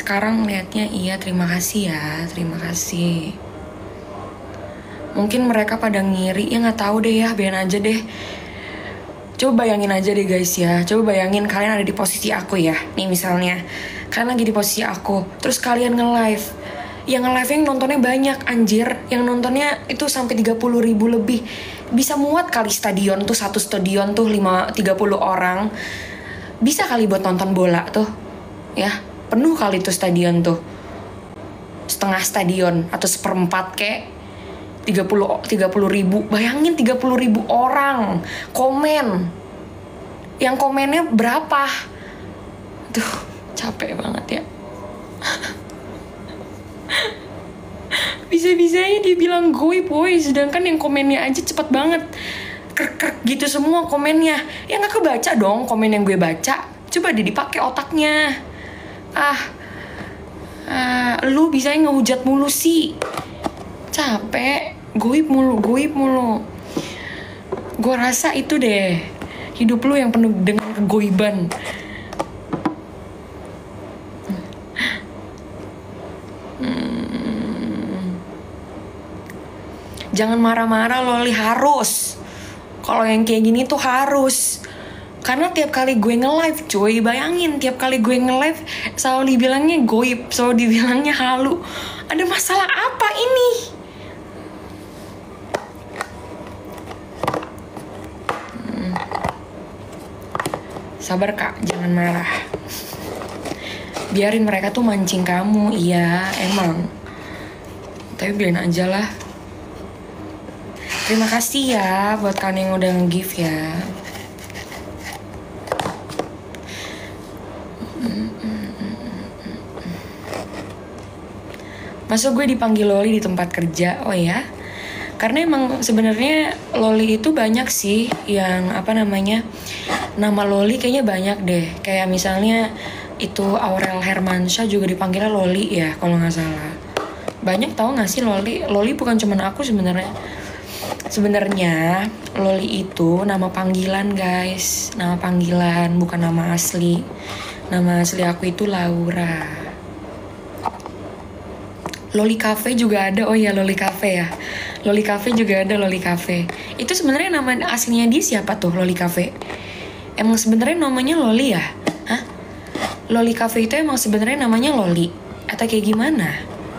Sekarang liatnya iya, terima kasih ya, terima kasih. Mungkin mereka pada ngiri, ya nggak tahu deh ya, biarin aja deh. Coba bayangin aja deh guys ya, coba bayangin kalian ada di posisi aku ya. Nih misalnya, kalian lagi di posisi aku, terus kalian nge-live. Yang nge-live yang nontonnya banyak anjir, yang nontonnya itu sampai 30.000 lebih. Bisa muat kali stadion tuh, satu stadion tuh 30 orang. Bisa kali buat nonton bola tuh, ya. Penuh kali tuh stadion tuh. Setengah stadion atau seperempat kek. 30 ribu, bayangin 30 ribu orang komen. Yang komennya berapa? Tuh, capek banget ya. Bisa-bisanya dia bilang goib boy, sedangkan yang komennya aja cepet banget. Krek-krek gitu semua komennya. Ya nggak kebaca dong komen yang gue baca. Coba deh dipakai otaknya. Lu bisanya ngehujat mulu sih. Capek, goib mulu. Gue rasa itu deh, hidup lu yang penuh dengan kegoiban. Jangan marah-marah Loli, harus. Kalau yang kayak gini tuh harus. Karena tiap kali gue nge-live cuy, bayangin tiap kali gue nge-live selalu dibilangnya goib, selalu dibilangnya halu. Ada masalah apa ini? Sabar kak, jangan marah. Biarin mereka tuh mancing kamu, iya emang. Tapi biarin aja lah. Terima kasih ya buat kalian yang udah nge-give ya. Masa gue dipanggil Loli di tempat kerja? Oh ya? Karena emang sebenarnya Loli itu banyak sih yang nama Loli kayaknya banyak deh. Kayak misalnya itu Aurel Hermansyah juga dipanggilnya Loli ya kalau nggak salah. Banyak tahu nggak sih Loli? Loli bukan cuma aku sebenarnya. Sebenarnya Loli itu nama panggilan guys, nama panggilan bukan nama asli. Nama asli aku itu Laura. Loli Cafe juga ada, oh ya Loli Cafe ya. Loli Cafe juga ada, Loli Cafe. Itu sebenarnya nama aslinya dia siapa tuh Loli Cafe? Emang sebenarnya namanya Loli ya? Hah? Loli Cafe itu emang sebenarnya namanya Loli atau kayak gimana?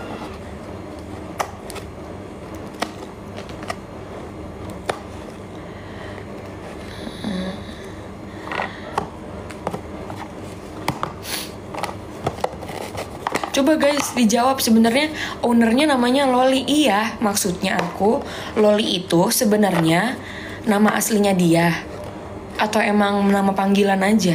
Coba guys dijawab, sebenarnya ownernya namanya Loli. Iya, maksudnya aku Loli itu sebenarnya nama aslinya dia atau emang nama panggilan aja?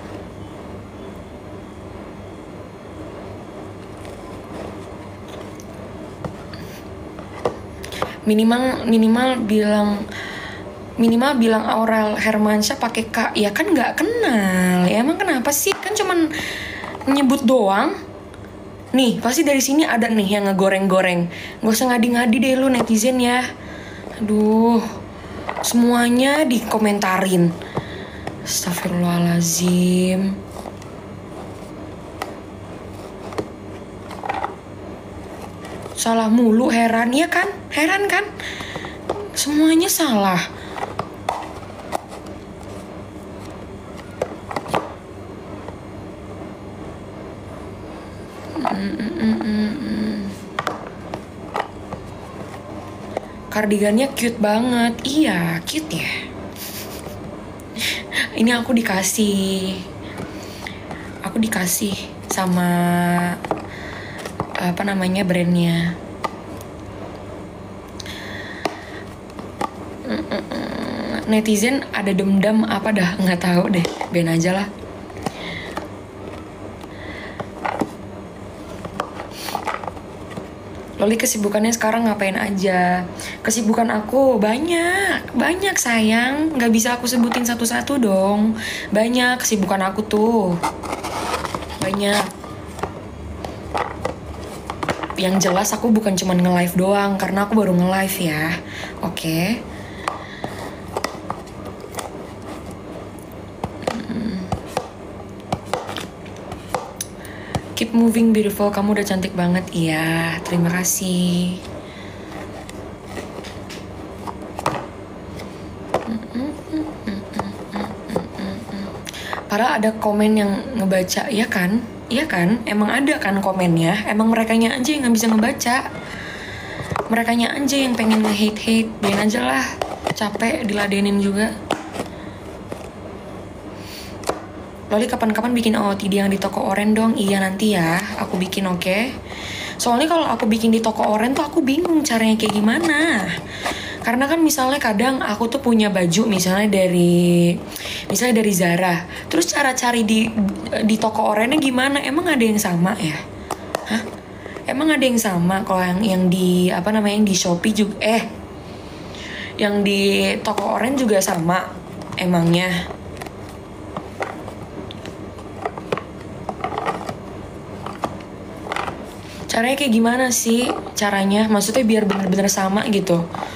Minimal bilang Aurel Hermansyah pakai K. Ya kan nggak kenal. Ya emang kenapa sih? Kan cuman nyebut doang. Nih, pasti dari sini ada nih yang ngegoreng-goreng. Gak usah ngadi-ngadi deh lu netizen ya. Aduh, semuanya dikomentarin. Astagfirullahaladzim. Salah mulu, heran ya kan? Heran kan? Semuanya salah. Kardigannya cute banget. Iya, cute ya. Ini aku dikasih sama brandnya. Netizen ada dendam apa dah, nggak tahu deh. Ben aja lah. Loli kesibukannya sekarang ngapain aja? Kesibukan aku banyak sayang. Gak bisa aku sebutin satu-satu dong. Banyak kesibukan aku tuh. Banyak. Yang jelas aku bukan cuma nge-live doang, karena aku baru nge-live ya. Oke. Keep moving beautiful, kamu udah cantik banget. Iya, terima kasih. Padahal ada komen yang ngebaca, ya kan? Iya kan? Emang ada kan komennya? Emang merekanya aja yang gak bisa ngebaca. Merekanya aja yang pengen nge-hate. Biarin aja lah. Capek diladenin juga. Loli kapan-kapan bikin OOTD yang di toko oren dong. Iya nanti ya, aku bikin, oke? Soalnya kalau aku bikin di toko oren tuh aku bingung caranya kayak gimana. Karena kan misalnya kadang aku tuh punya baju misalnya dari Zara. Terus cara cari di toko orennya gimana? Emang ada yang sama ya? Hah? Emang ada yang sama kalau yang di apa namanya yang di Shopee juga yang di toko oren juga sama emangnya? Caranya kayak gimana sih caranya? Maksudnya biar bener-bener sama gitu.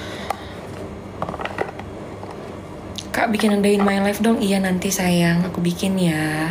Kak bikin a day in my life dong. Iya nanti sayang, aku bikin ya.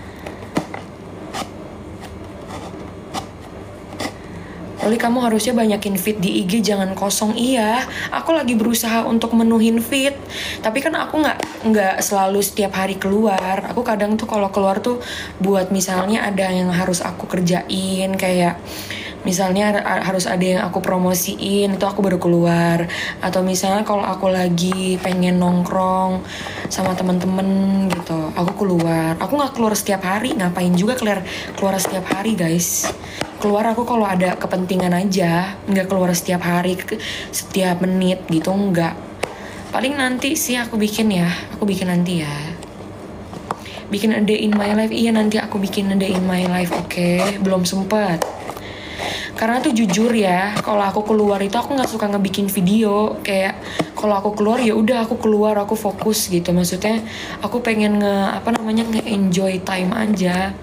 Loli kamu harusnya banyakin feed di IG, jangan kosong. Iya, aku lagi berusaha untuk menuhin feed. Tapi kan aku nggak selalu setiap hari keluar. Aku kadang tuh kalau keluar tuh buat misalnya ada yang harus aku kerjain, kayak misalnya harus ada yang aku promosiin, itu aku baru keluar. Atau misalnya kalau aku lagi pengen nongkrong sama temen-temen gitu, aku keluar. Aku nggak keluar setiap hari, ngapain juga keluar setiap hari guys. Keluar aku kalau ada kepentingan aja, nggak keluar setiap hari, setiap menit gitu, nggak. Paling nanti sih aku bikin ya, aku bikin nanti ya. Bikin a day in my life, iya nanti aku bikin a day in my life, oke? Belum sempet. Karena tuh jujur ya, kalau aku keluar itu aku nggak suka ngebikin video. Kayak kalau aku keluar ya udah aku keluar, aku fokus gitu. Maksudnya aku pengen nge-enjoy time aja.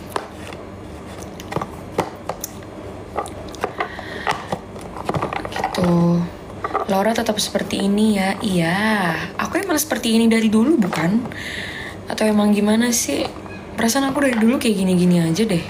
Gitu. Laura tetap seperti ini ya. Iya, aku emang seperti ini dari dulu bukan? Atau emang gimana sih? Perasaan aku dari dulu kayak gini-gini aja deh.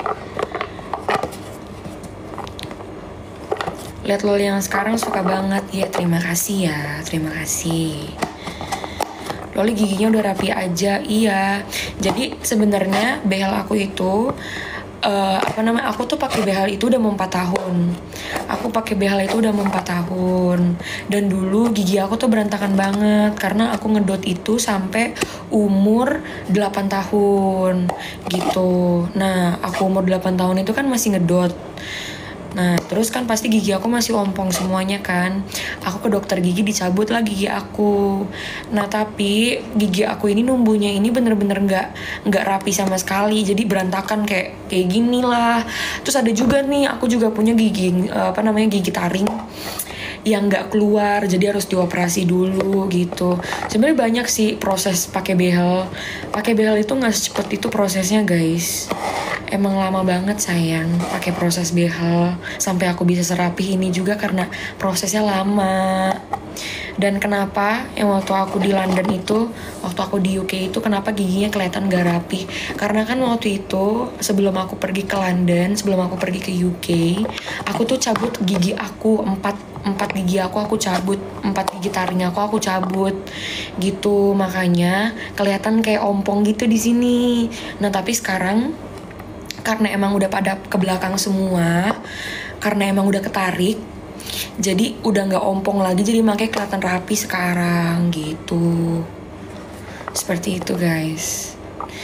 Lihat lo yang sekarang suka banget. Ya terima kasih ya, terima kasih. Loli giginya udah rapi aja. Iya. Jadi sebenarnya behel aku itu aku tuh pakai behel itu udah mau 4 tahun. Aku pakai behel itu udah mau 4 tahun. Dan dulu gigi aku tuh berantakan banget karena aku ngedot itu sampai umur 8 tahun gitu. Nah, aku umur 8 tahun itu kan masih ngedot. Nah, terus kan pasti gigi aku masih ompong semuanya kan. Aku ke dokter gigi, dicabut lah gigi aku. Nah, tapi gigi aku ini numbuhnya ini bener-bener nggak rapi sama sekali. Jadi berantakan kayak gini lah. Terus ada juga nih, aku juga punya gigi gigi taring yang nggak keluar, jadi harus dioperasi dulu gitu. Sebenarnya banyak sih proses pakai behel. Pakai behel itu nggak secepat itu prosesnya guys. Emang lama banget sayang pakai proses behel sampai aku bisa serapih ini juga karena prosesnya lama. Dan kenapa yang waktu aku di London itu, waktu aku di UK itu kenapa giginya kelihatan gak rapi? Karena kan waktu itu sebelum aku pergi ke London, sebelum aku pergi ke UK, aku tuh cabut gigi aku 4 gigi aku cabut, 4 gigi taring aku cabut gitu, makanya kelihatan kayak ompong gitu di sini. Nah tapi sekarang karena emang udah pada ke belakang semua, karena emang udah ketarik, jadi udah nggak ompong lagi, jadi makanya kelihatan rapi sekarang gitu. Seperti itu guys.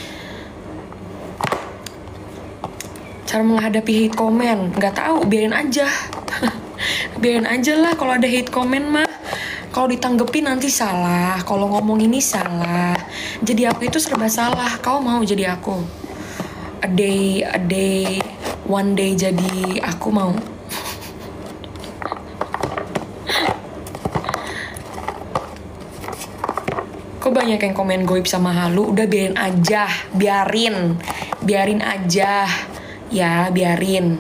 Cara menghadapi hate comment, nggak tahu, biarin aja. Biarin aja lah kalau ada hate comment mah. Kalau ditanggepi nanti salah, kalau ngomong ini salah. Jadi aku itu serba salah. Kau mau jadi aku? A day, one day jadi aku mau. Kok banyak yang komen goib sama halu? Udah biarin aja, biarin aja, ya biarin.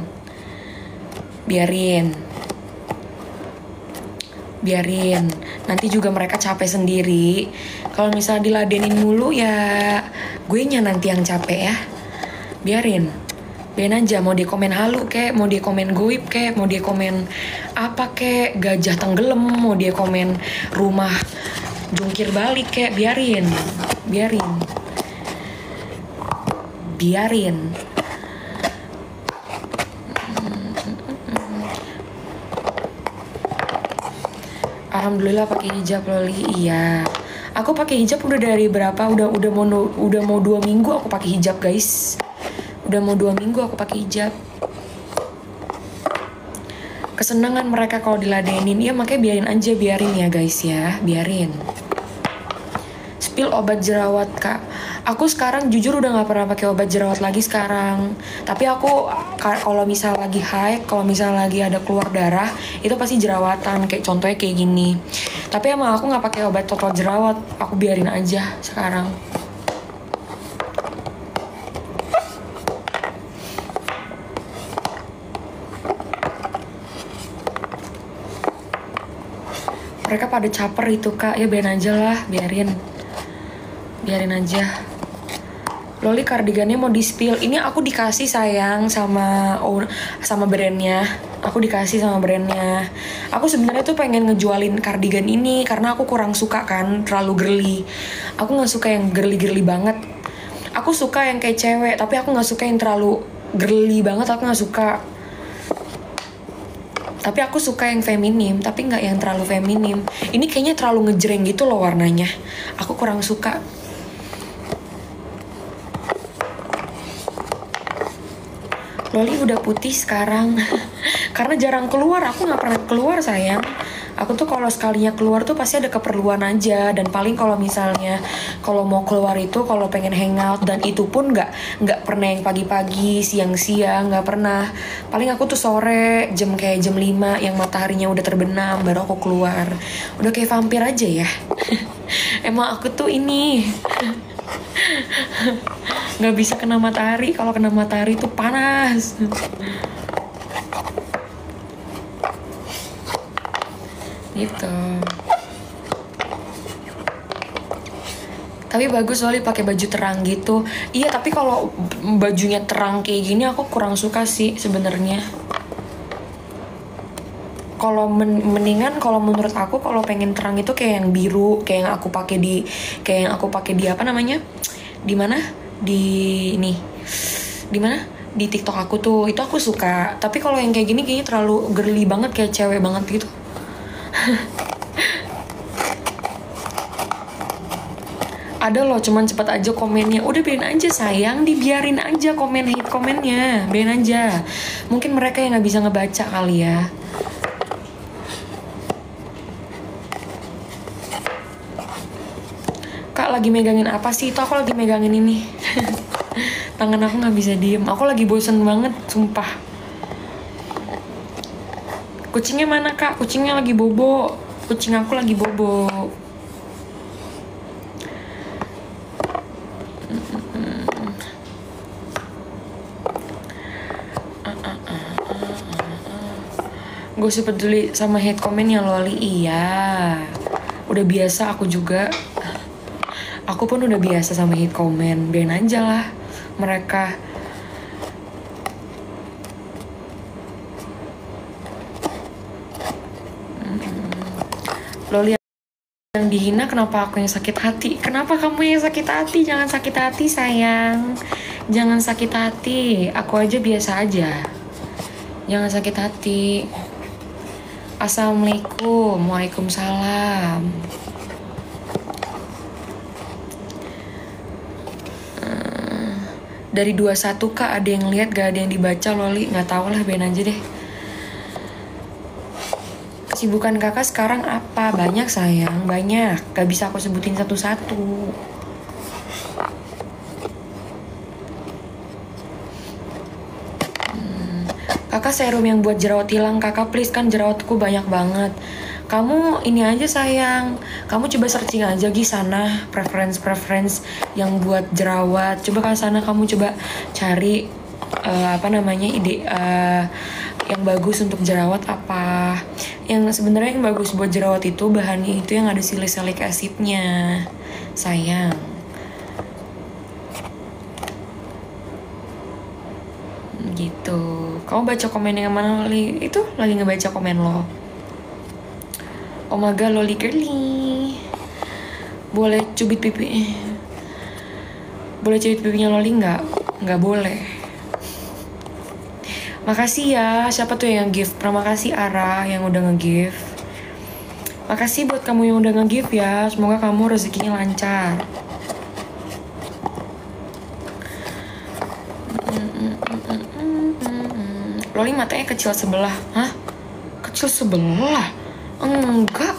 Nanti juga mereka capek sendiri. Kalau misalnya diladenin mulu ya gue nya nanti yang capek ya. Biarin. Ben aja, mau dia komen halu kek, mau dia komen goib kek, mau dia komen apa kek, gajah tenggelam, mau dia komen rumah jungkir balik kek, biarin. Alhamdulillah pakai hijab Loli. Iya. Aku pakai hijab udah dari berapa? Udah mau 2 minggu aku pakai hijab, guys. Udah mau 2 minggu aku pakai hijab. Kesenangan mereka kalau diladenin. Ya makanya biarin ya guys ya. Biarin. Spill obat jerawat, Kak. Aku sekarang jujur udah gak pernah pakai obat jerawat lagi sekarang. Tapi aku kalau misal lagi haid, kalau misal lagi ada keluar darah, itu pasti jerawatan. Kayak contohnya kayak gini. Tapi emang aku gak pakai obat total jerawat. Aku biarin aja sekarang. Mereka pada caper itu, Kak. Ya biarin aja lah, biarin aja. Loli kardigannya mau di-spill. Ini aku dikasih sayang sama brandnya. Aku sebenarnya tuh pengen ngejualin kardigan ini karena aku kurang suka kan, terlalu girly. Aku nggak suka yang girly banget. Aku suka yang kayak cewek, tapi aku nggak suka yang terlalu girly banget. Aku nggak suka. Tapi aku suka yang feminim, tapi nggak yang terlalu feminim. Ini kayaknya terlalu ngejreng gitu loh warnanya. Aku kurang suka. Loli udah putih sekarang. Karena jarang keluar, aku nggak pernah keluar sayang. Aku tuh kalau sekalinya keluar tuh pasti ada keperluan aja. Dan paling kalau misalnya kalau mau keluar itu kalau pengen hangout, dan itu pun nggak pernah yang pagi-pagi, siang-siang, nggak pernah. Paling aku tuh sore kayak jam 5 yang mataharinya udah terbenam baru aku keluar. Udah kayak vampir aja ya. Emang aku tuh ini nggak bisa kena matahari. Kalau kena matahari tuh panas. Gitu. Tapi bagus soalnya pakai baju terang gitu. Iya, tapi kalau bajunya terang kayak gini aku kurang suka sih sebenarnya. Kalau mendingan kalau menurut aku kalau pengen terang itu kayak yang biru, kayak yang aku pakai di apa namanya? Di mana? Di mana? Di TikTok aku tuh. Itu aku suka. Tapi kalau yang kayak gini kayaknya terlalu girly banget, kayak cewek banget gitu. Ada loh, cuman cepet aja komennya. Udah biarin aja sayang, dibiarin aja hate komennya, biarin aja. Mungkin mereka yang nggak bisa ngebaca kali ya. Kak lagi megangin apa sih? Itu aku lagi megangin ini. Tangan aku nggak bisa diem. Aku lagi bosen banget, sumpah. Kucingnya mana, Kak? Kucingnya lagi bobo. Kucing aku lagi bobo. Gue sih peduli sama hate comment ya Loli. Iya, udah biasa aku juga. Aku pun udah biasa sama hate comment. Biarin aja lah mereka. Loli yang dihina, kenapa aku yang sakit hati? Kenapa kamu yang sakit hati? Jangan sakit hati sayang. Jangan sakit hati. Aku aja biasa aja. Jangan sakit hati. Assalamualaikum. Waalaikumsalam. Dari 21 Kak, ada yang lihat gak ada yang dibaca Loli? Nggak tahu lah, biarin aja deh. Kesibukan kakak sekarang apa? Banyak sayang, banyak. Gak bisa aku sebutin satu-satu. Kakak serum yang buat jerawat hilang, kakak please, kan jerawatku banyak banget. Kamu ini aja sayang, kamu coba searching aja di sana preference yang buat jerawat. Coba ke sana kamu coba cari ide yang bagus untuk jerawat apa. Yang sebenarnya yang bagus buat jerawat itu bahannya itu yang ada salicylic acidnya, sayang. Kamu baca komen yang mana, Loli? Itu lagi ngebaca komen lo. Oh my god, Loli girly. Boleh cubit pipi? Boleh cubit pipinya Loli nggak? Nggak boleh. Makasih ya, siapa tuh yang nge-gift? Terima kasih Ara yang udah nge-gift. Makasih buat kamu yang udah nge-gift ya. Semoga kamu rezekinya lancar. Loli matanya kecil sebelah. Hah? Kecil sebelah? Enggak.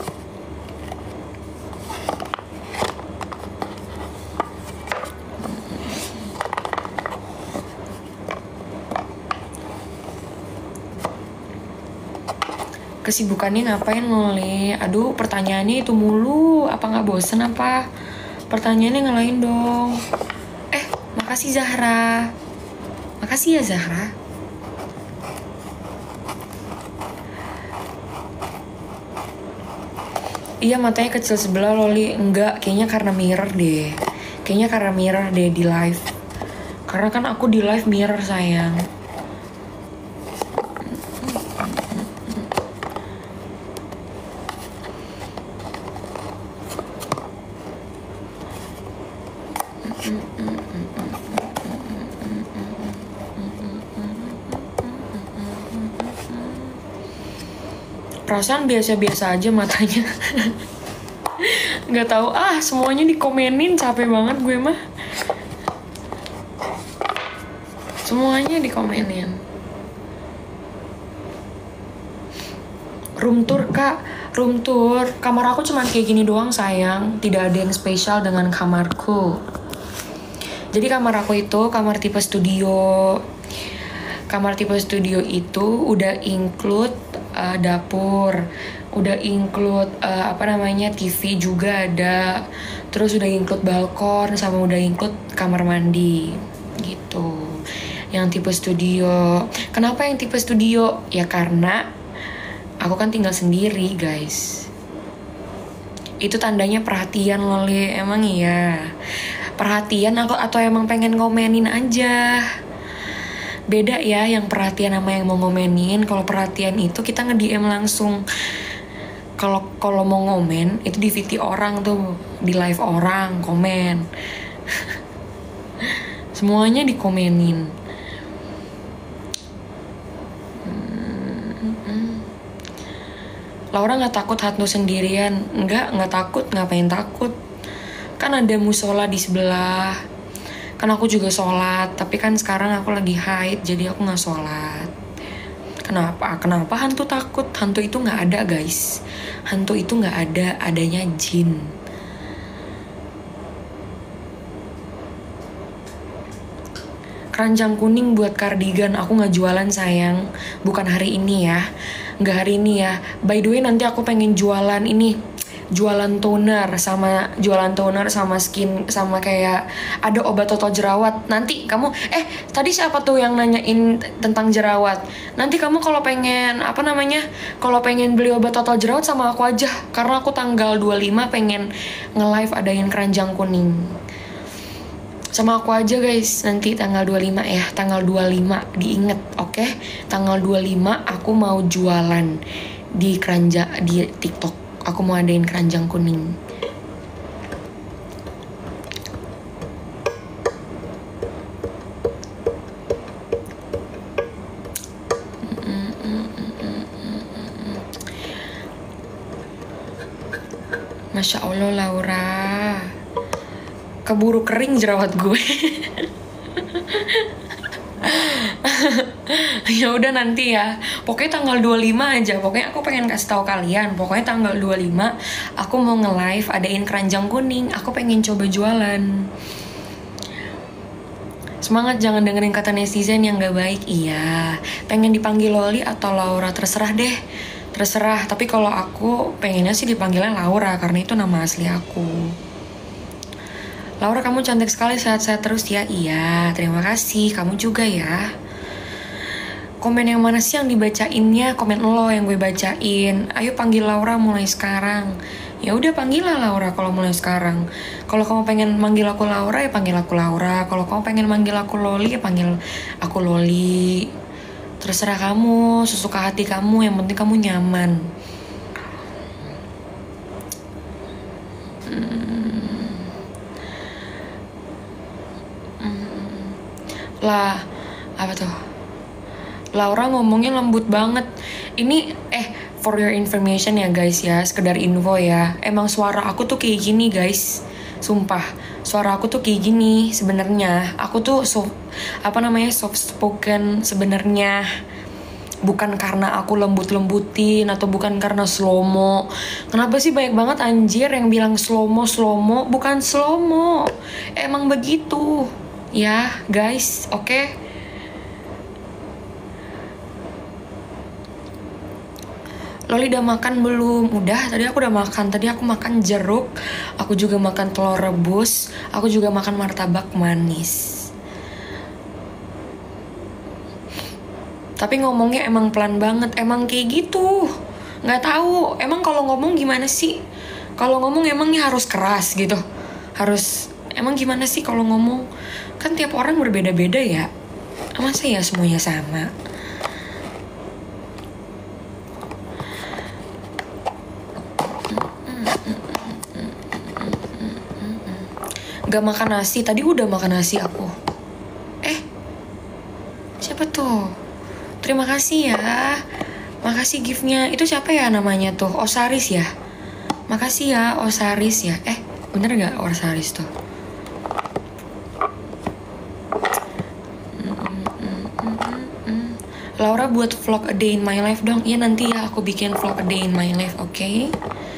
Kesibukannya ngapain, Loli? Aduh, pertanyaannya itu mulu. Apa nggak bosen apa? Pertanyaannya ngelain dong. Makasih Zahra. Makasih ya Zahra. Iya, matanya kecil sebelah, Loli. Enggak, kayaknya karena mirror deh. Kayaknya karena mirror deh di live. Karena kan aku di live mirror, sayang. Perasaan biasa-biasa aja matanya. Nggak tahu, semuanya dikomenin, capek banget gue mah. Semuanya dikomenin. Room tour kak, room tour. Kamar aku cuma kayak gini doang sayang. Tidak ada yang spesial dengan kamarku. Jadi kamar aku itu kamar tipe studio. Kamar tipe studio itu udah include dapur, udah include TV juga ada, terus udah include balkon sama udah include kamar mandi gitu. Yang tipe studio. Kenapa yang tipe studio? Ya karena aku kan tinggal sendiri guys. Itu tandanya perhatian Loli. Emang iya perhatian aku atau emang pengen ngomenin aja? Beda ya yang perhatian sama yang mau ngomenin. Kalau perhatian itu kita nge-DM langsung. Kalau mau ngomen itu di VT orang tuh, di live orang komen. Semuanya dikomenin. Laura nggak takut hantu sendirian? Nggak takut. Ngapain takut? Kan ada musola di sebelah. Kan aku juga sholat, tapi kan sekarang aku lagi haid, jadi aku nggak sholat. Kenapa hantu takut? Hantu itu nggak ada guys. Hantu itu nggak ada, adanya jin. Keranjang kuning buat kardigan, aku nggak jualan sayang. Bukan hari ini ya, nggak hari ini ya. By the way nanti aku pengen jualan ini. Jualan toner sama skin sama kayak ada obat total jerawat. Nanti kamu tadi siapa tuh yang nanyain tentang jerawat? Nanti kamu kalau pengen kalau pengen beli obat total jerawat sama aku aja, karena aku tanggal 25 pengen nge-live adain keranjang kuning. Sama aku aja guys, nanti tanggal 25 ya, tanggal 25 diinget, oke? Tanggal 25 aku mau jualan di keranjang di TikTok. Aku mau adain keranjang kuning. Masya Allah Laura, keburu kering jerawat gue. Ya udah nanti ya. Pokoknya tanggal 25 aja. Pokoknya aku pengen kasih tahu kalian. Pokoknya tanggal 25 aku mau nge-live adain keranjang kuning. Aku pengen coba jualan. Semangat, jangan dengerin kata netizen yang gak baik. Iya. Pengen dipanggil Loli atau Laura, terserah deh. Terserah. Tapi kalau aku pengennya sih dipanggilnya Laura karena itu nama asli aku. Laura, kamu cantik sekali, sehat-sehat terus ya. Iya, terima kasih. Kamu juga ya. Komen yang mana sih yang dibacainnya? Komen lo yang gue bacain. Ayo panggil Laura mulai sekarang. Ya udah panggil lah Laura kalau mulai sekarang. Kalau kamu pengen manggil aku Laura ya panggil aku Laura. Kalau kamu pengen manggil aku Loli ya panggil aku Loli. Terserah kamu, sesuka hati kamu, yang penting kamu nyaman. Lah, apa tuh? Laura ngomongnya lembut banget. Ini for your information ya guys ya, sekedar info ya. Emang suara aku tuh kayak gini guys. Sumpah, suara aku tuh kayak gini sebenarnya. Aku tuh soft spoken sebenarnya. Bukan karena aku lembut-lembutin atau bukan karena slow-mo. Kenapa sih banyak banget anjir yang bilang slow-mo? Bukan slow-mo. Emang begitu. Ya, guys, oke? Loli udah makan belum? Udah, tadi aku udah makan. Tadi aku makan jeruk, aku juga makan telur rebus, aku juga makan martabak manis. Tapi ngomongnya emang pelan banget, emang kayak gitu. Nggak tahu, emang kalau ngomong gimana sih? Kalau ngomong emangnya harus keras gitu? Emang gimana sih kalau ngomong? Kan tiap orang berbeda-beda ya. Masa ya semuanya sama? Gak makan nasi, tadi udah makan nasi aku. Siapa tuh? Terima kasih ya. Makasih giftnya. Itu siapa ya namanya tuh? Osaris ya? Makasih ya Osaris ya. Bener gak Osaris tuh? Laura buat vlog a day in my life dong. Iya nanti ya aku bikin vlog a day in my life, oke?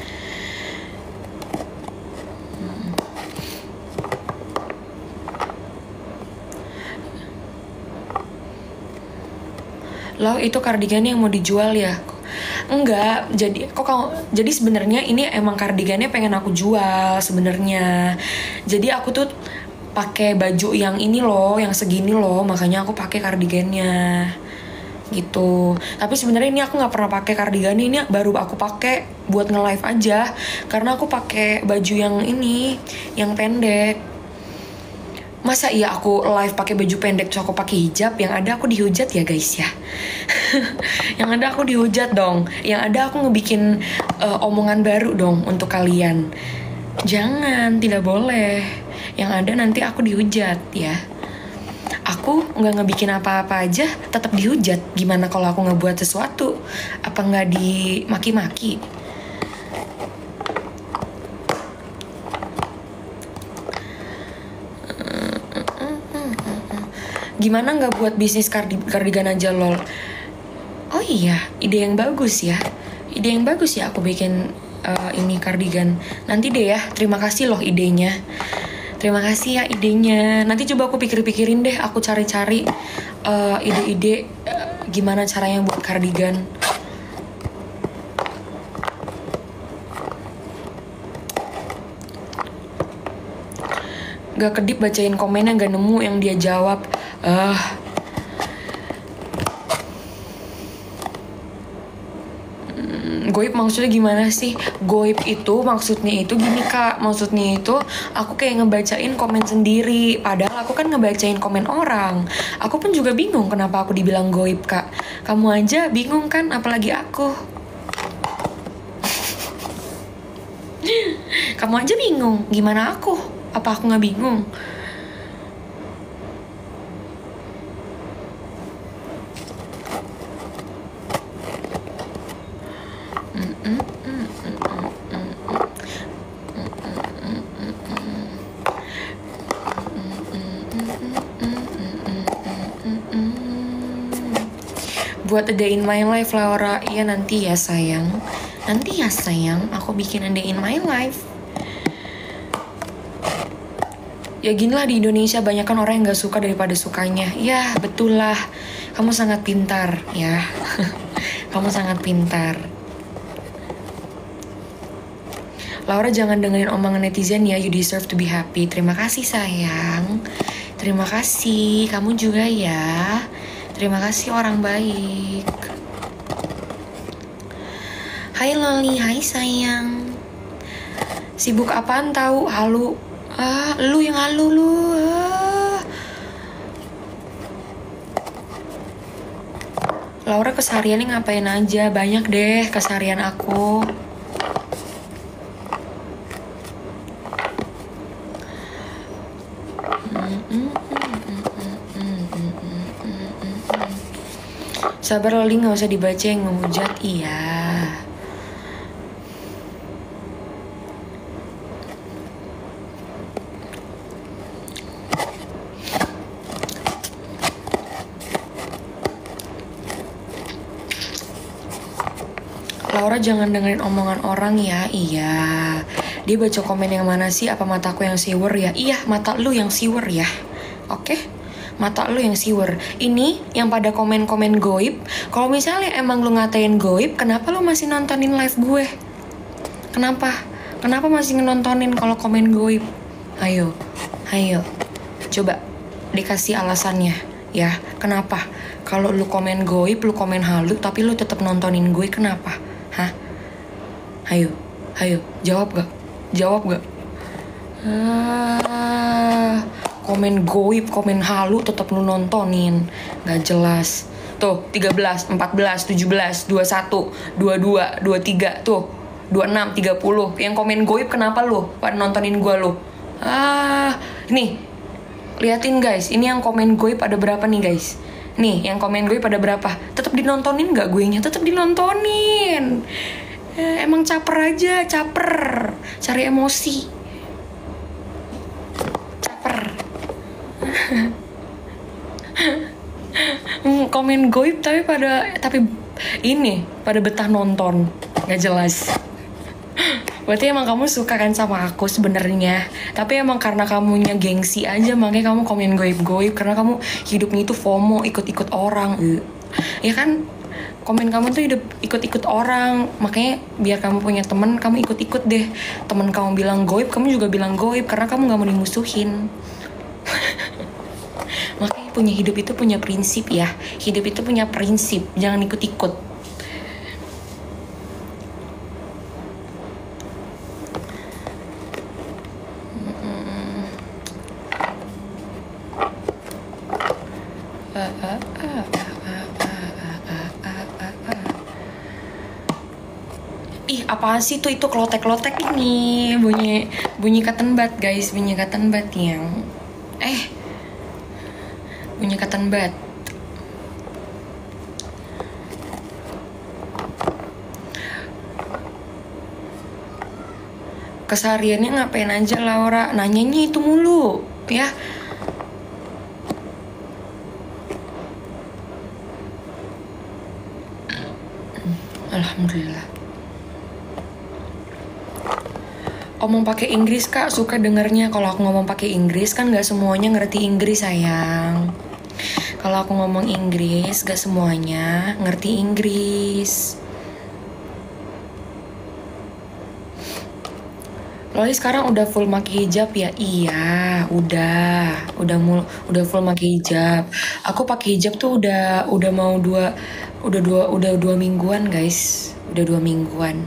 Lau itu kardigannya yang mau dijual ya? Enggak, jadi sebenarnya ini emang kardigannya pengen aku jual sebenarnya. Jadi aku tuh pakai baju yang ini loh, yang segini loh, makanya aku pakai kardigannya gitu. Tapi sebenarnya ini aku nggak pernah pakai kardigan ini, baru aku pakai buat nge-live aja karena aku pakai baju yang ini, yang pendek. Masa iya aku live pakai baju pendek terus aku pakai hijab? Yang ada aku dihujat ya guys ya. Yang ada aku dihujat dong. Yang ada aku ngebikin omongan baru dong untuk kalian. Jangan, tidak boleh. Yang ada nanti aku dihujat ya. Aku nggak ngebikin apa-apa aja tetap dihujat. Gimana kalau aku ngebuat sesuatu? Apa nggak dimaki-maki? Gimana nggak buat bisnis kardigan aja lol? Oh iya, ide yang bagus ya. Ide yang bagus ya aku bikin ini kardigan. Nanti deh ya, terima kasih loh idenya. Terima kasih ya idenya. Nanti coba aku pikir-pikirin deh, aku cari-cari ide-ide gimana caranya buat kardigan. Gak kedip bacain komennya, gak nemu yang dia jawab. Goib maksudnya gimana sih? Goib itu maksudnya itu gini kak. Maksudnya itu aku kayak ngebacain komen sendiri. Padahal aku kan ngebacain komen orang. Aku pun juga bingung kenapa aku dibilang goib kak. Kamu aja bingung kan, apalagi aku. Kamu aja bingung, gimana aku? Apa aku gak bingung? Buat a day in my life Laura. Iya nanti ya sayang. Nanti ya sayang, aku bikin a day in my life. Ya gini lah, di Indonesia banyak kan orang yang gak suka daripada sukanya. Ya betul lah. Kamu sangat pintar ya. Kamu sangat pintar. Laura jangan dengerin omongan netizen ya. You deserve to be happy. Terima kasih sayang. Terima kasih. Kamu juga ya. Terima kasih orang baik. Hai Loli, hai sayang. Sibuk apaan tahu? Halu. Lu yang halu lu. Laura kesehariannya ngapain aja? Banyak deh keseharian aku. Sabar Loli, gak usah dibaca yang menghujat. Iya. Laura jangan dengerin omongan orang ya. Iya. Dia baca komen yang mana sih? Apa mataku yang siwer ya? Iya, mata lu yang siwer ya. Oke? Mata lu yang siwer. Ini yang pada komen-komen goib. Kalau misalnya emang lu ngatain goib, kenapa lu masih nontonin live gue? Kenapa? Kenapa masih nontonin kalau komen goib? Ayo. Coba dikasih alasannya ya. Kenapa? Kalau lu komen goib, lu komen halu, tapi lu tetap nontonin gue, kenapa? Hah? Ayo, jawab gak? Komen goib, komen halu, tetap lu nontonin. Gak jelas. Tuh, 13, 14, 17, 21, 22, 23, tuh 26, 30. Yang komen goib kenapa lu? Pada nontonin gua lu. Nih. Liatin guys, ini yang komen goib ada berapa nih guys? Nih, yang komen gue pada berapa? Tetap dinontonin gak gue nya? Tetap dinontonin. Emang caper aja, cari emosi. Caper. Komen goib tapi pada betah nonton. Gak jelas. Berarti emang kamu suka kan sama aku sebenarnya. Tapi emang karena kamunya gengsi aja, makanya kamu komen goib-goib. Karena kamu hidupnya itu FOMO, ikut-ikut orang. Ya kan? Komen kamu tuh hidup ikut-ikut orang. Makanya biar kamu punya temen, kamu ikut-ikut deh. Temen kamu bilang goib, kamu juga bilang goib. Karena kamu gak mau dimusuhin. Makanya punya hidup itu punya prinsip ya. Hidup itu punya prinsip, jangan ikut-ikut. Ih, apaan sih tuh, itu klotek-klotek ini. Bunyi cotton bud guys, bunyi cotton bud yang bunyi cotton bud. Kesehariannya ngapain aja Laura? Nanyanya itu mulu ya. Alhamdulillah. Omong pakai Inggris kak, suka dengernya. Kalau aku ngomong pakai Inggris kan gak semuanya ngerti Inggris sayang. Kalau aku ngomong Inggris gak semuanya ngerti Inggris. Loli sekarang udah full pakai hijab ya? Iya, udah full pakai hijab. Aku pakai hijab tuh udah mau dua mingguan guys. Udah 2 mingguan.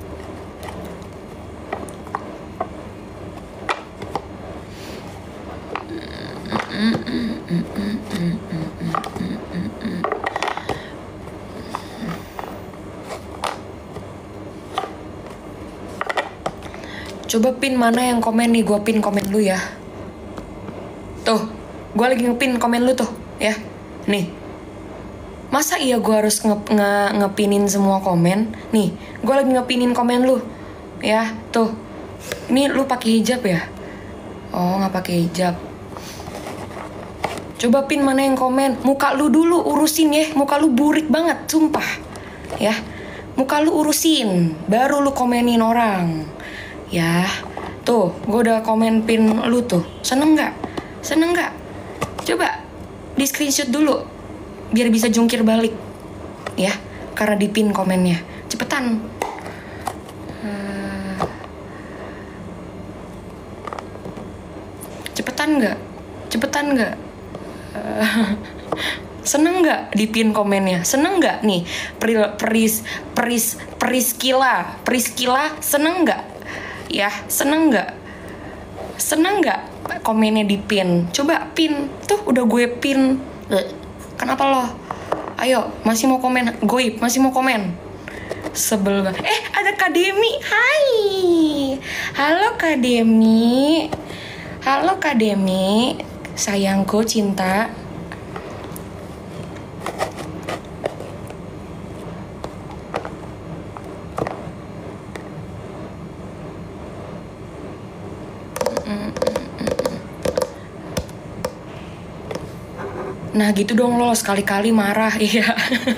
Coba pin mana yang komen nih, gue pin komen lu ya. Tuh, gue lagi ngepin komen lu tuh ya. Nih, masa iya gue harus ngepinin semua komen? Nih, gue lagi ngepinin komen lu ya. Tuh, ini lu pakai hijab ya? Oh, nggak pakai hijab. Coba pin mana yang komen. Muka lu dulu urusin ya. Muka lu burik banget, sumpah ya. Muka lu urusin, baru lu komenin orang. Ya, tuh, gue udah komen pin lu tuh. Seneng gak? Coba di screenshot dulu, biar bisa jungkir balik. Ya, karena di pin komennya. Cepetan. Cepetan gak? Seneng gak di pin komennya? Seneng gak nih? Priskila, seneng gak? Ya, seneng gak komennya di pin? Coba pin, tuh udah gue pin. Kenapa lo? Ayo, masih mau komen? Goib, masih mau komen? Sebel banget. Ada Kak Demi. Hai. Halo Kak Demi. Halo Kak Demi. Sayangku cinta. Nah gitu dong lo, sekali-kali marah. Iya.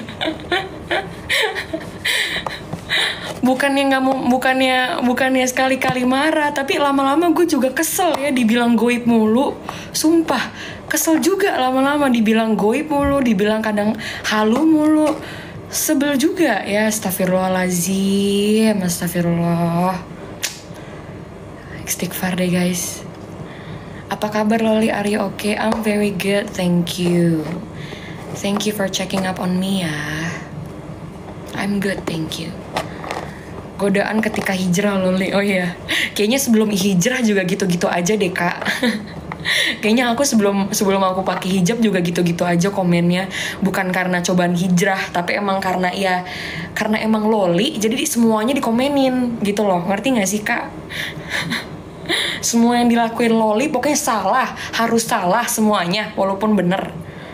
bukannya sekali-kali marah, tapi lama-lama gue juga kesel ya dibilang goib mulu. Sumpah kesel juga lama-lama dibilang goib mulu, dibilang kadang halu mulu. Sebel juga ya. Astagfirullahaladzim. Astagfirullah. Istighfar deh guys. Apa kabar Loli? Are you okay? I'm very good, thank you. Thank you for checking up on me ya. I'm good, thank you. Godaan ketika hijrah Loli. Oh iya, kayaknya sebelum hijrah juga gitu-gitu aja deh kak. Kayaknya aku sebelum aku pakai hijab juga gitu-gitu aja komennya. Bukan karena cobaan hijrah, tapi emang karena emang Loli, jadi semuanya dikomenin gitu loh. Ngerti gak sih kak? Semua yang dilakuin Loli pokoknya salah, harus salah semuanya walaupun bener.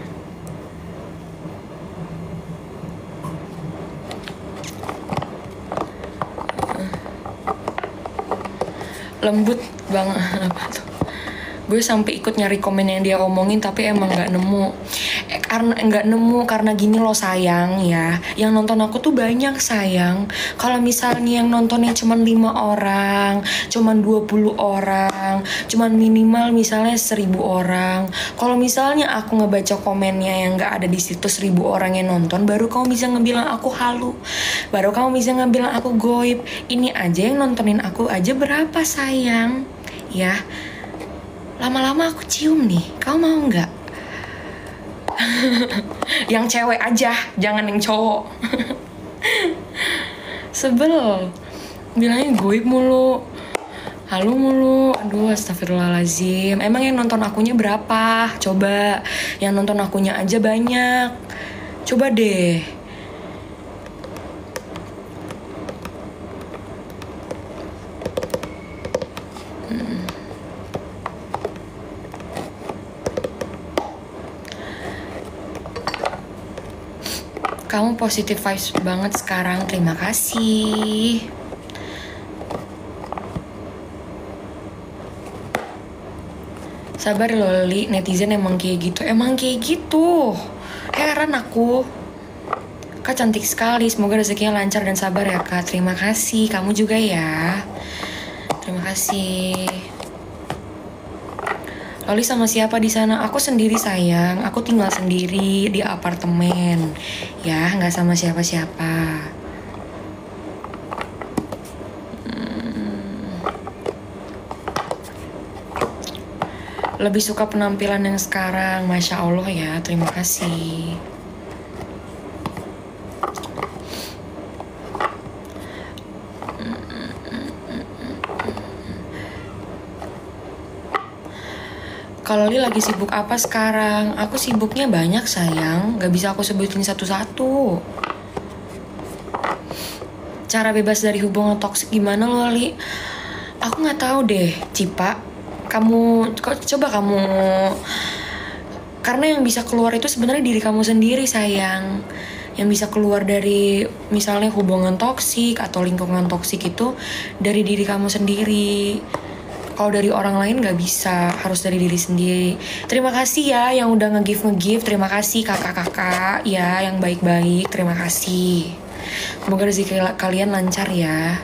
Lembut banget. Apa tuh? Gue sampai ikut nyari komen yang dia omongin tapi emang nggak nemu. Karena gini loh sayang ya, yang nonton aku tuh banyak sayang. Kalau misalnya yang nontonnya cuma 5 orang, cuma 20 orang, cuma minimal misalnya 1000 orang. Kalau misalnya aku ngebaca komennya yang nggak ada di situ 1000 orang yang nonton, baru kamu bisa ngebilang aku halu, baru kamu bisa ngebilang aku goib. Ini aja yang nontonin aku aja berapa sayang ya. Lama-lama aku cium nih, kamu mau nggak? Yang cewek aja, jangan yang cowok. Sebel, bilangnya goib mulu, halu mulu. Aduh, astagfirullahaladzim. Emang yang nonton akunya berapa? Coba, yang nonton akunya aja banyak. Coba deh. Kamu positive vibes banget sekarang, terima kasih. Sabar Loli, netizen emang kayak gitu. Heran aku. Kak cantik sekali, semoga rezekinya lancar dan sabar ya kak. Terima kasih, kamu juga ya. Terima kasih. Loli sama siapa di sana? Aku sendiri sayang. Aku tinggal sendiri di apartemen. Ya, nggak sama siapa-siapa. Lebih suka penampilan yang sekarang. Masya Allah ya. Terima kasih. Kalau Li lagi sibuk apa sekarang? Aku sibuknya banyak sayang, gak bisa aku sebutin satu-satu. Cara bebas dari hubungan toksik gimana lo Li? Aku gak tahu deh, Cipa. Coba kamu. Karena yang bisa keluar itu sebenarnya diri kamu sendiri sayang. Yang bisa keluar dari misalnya hubungan toksik atau lingkungan toksik itu dari diri kamu sendiri. Kalau dari orang lain gak bisa, harus dari diri sendiri. Terima kasih ya yang udah nge-give. Terima kasih kakak-kakak ya yang baik-baik. Terima kasih. Semoga rezeki kalian lancar ya.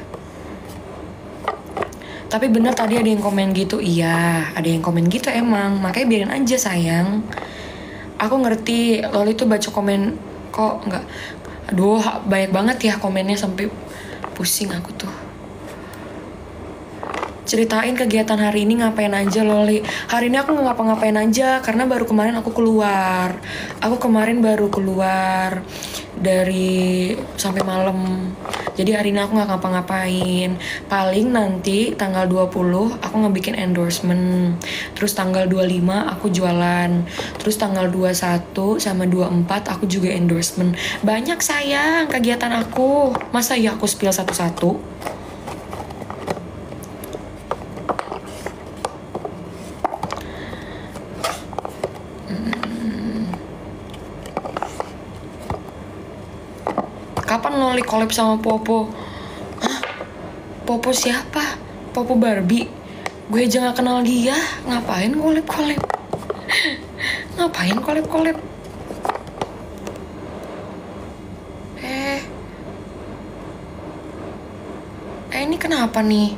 Tapi bener tadi ada yang komen gitu. Iya, ada yang komen gitu emang. Makanya biarin aja sayang. Aku ngerti Loli tuh baca komen kok nggak. Aduh, banyak banget ya komennya sampai pusing aku tuh. Ceritain kegiatan hari ini ngapain aja Loli. Hari ini aku nggak ngapa-ngapain aja karena baru kemarin aku keluar. Aku kemarin baru keluar dari sampai malam. Jadi hari ini aku nggak ngapa-ngapain. Paling nanti tanggal 20 aku ngebikin endorsement. Terus tanggal 25 aku jualan. Terus tanggal 21 sama 24 aku juga endorsement. Banyak sayang kegiatan aku. Masa ya aku spill satu-satu? Kapan Loli collab sama Popo? Hah? Popo siapa? Popo Barbie? Gue aja gak kenal dia. Ngapain collab-collab? Ngapain collab-collab? Ini kenapa nih?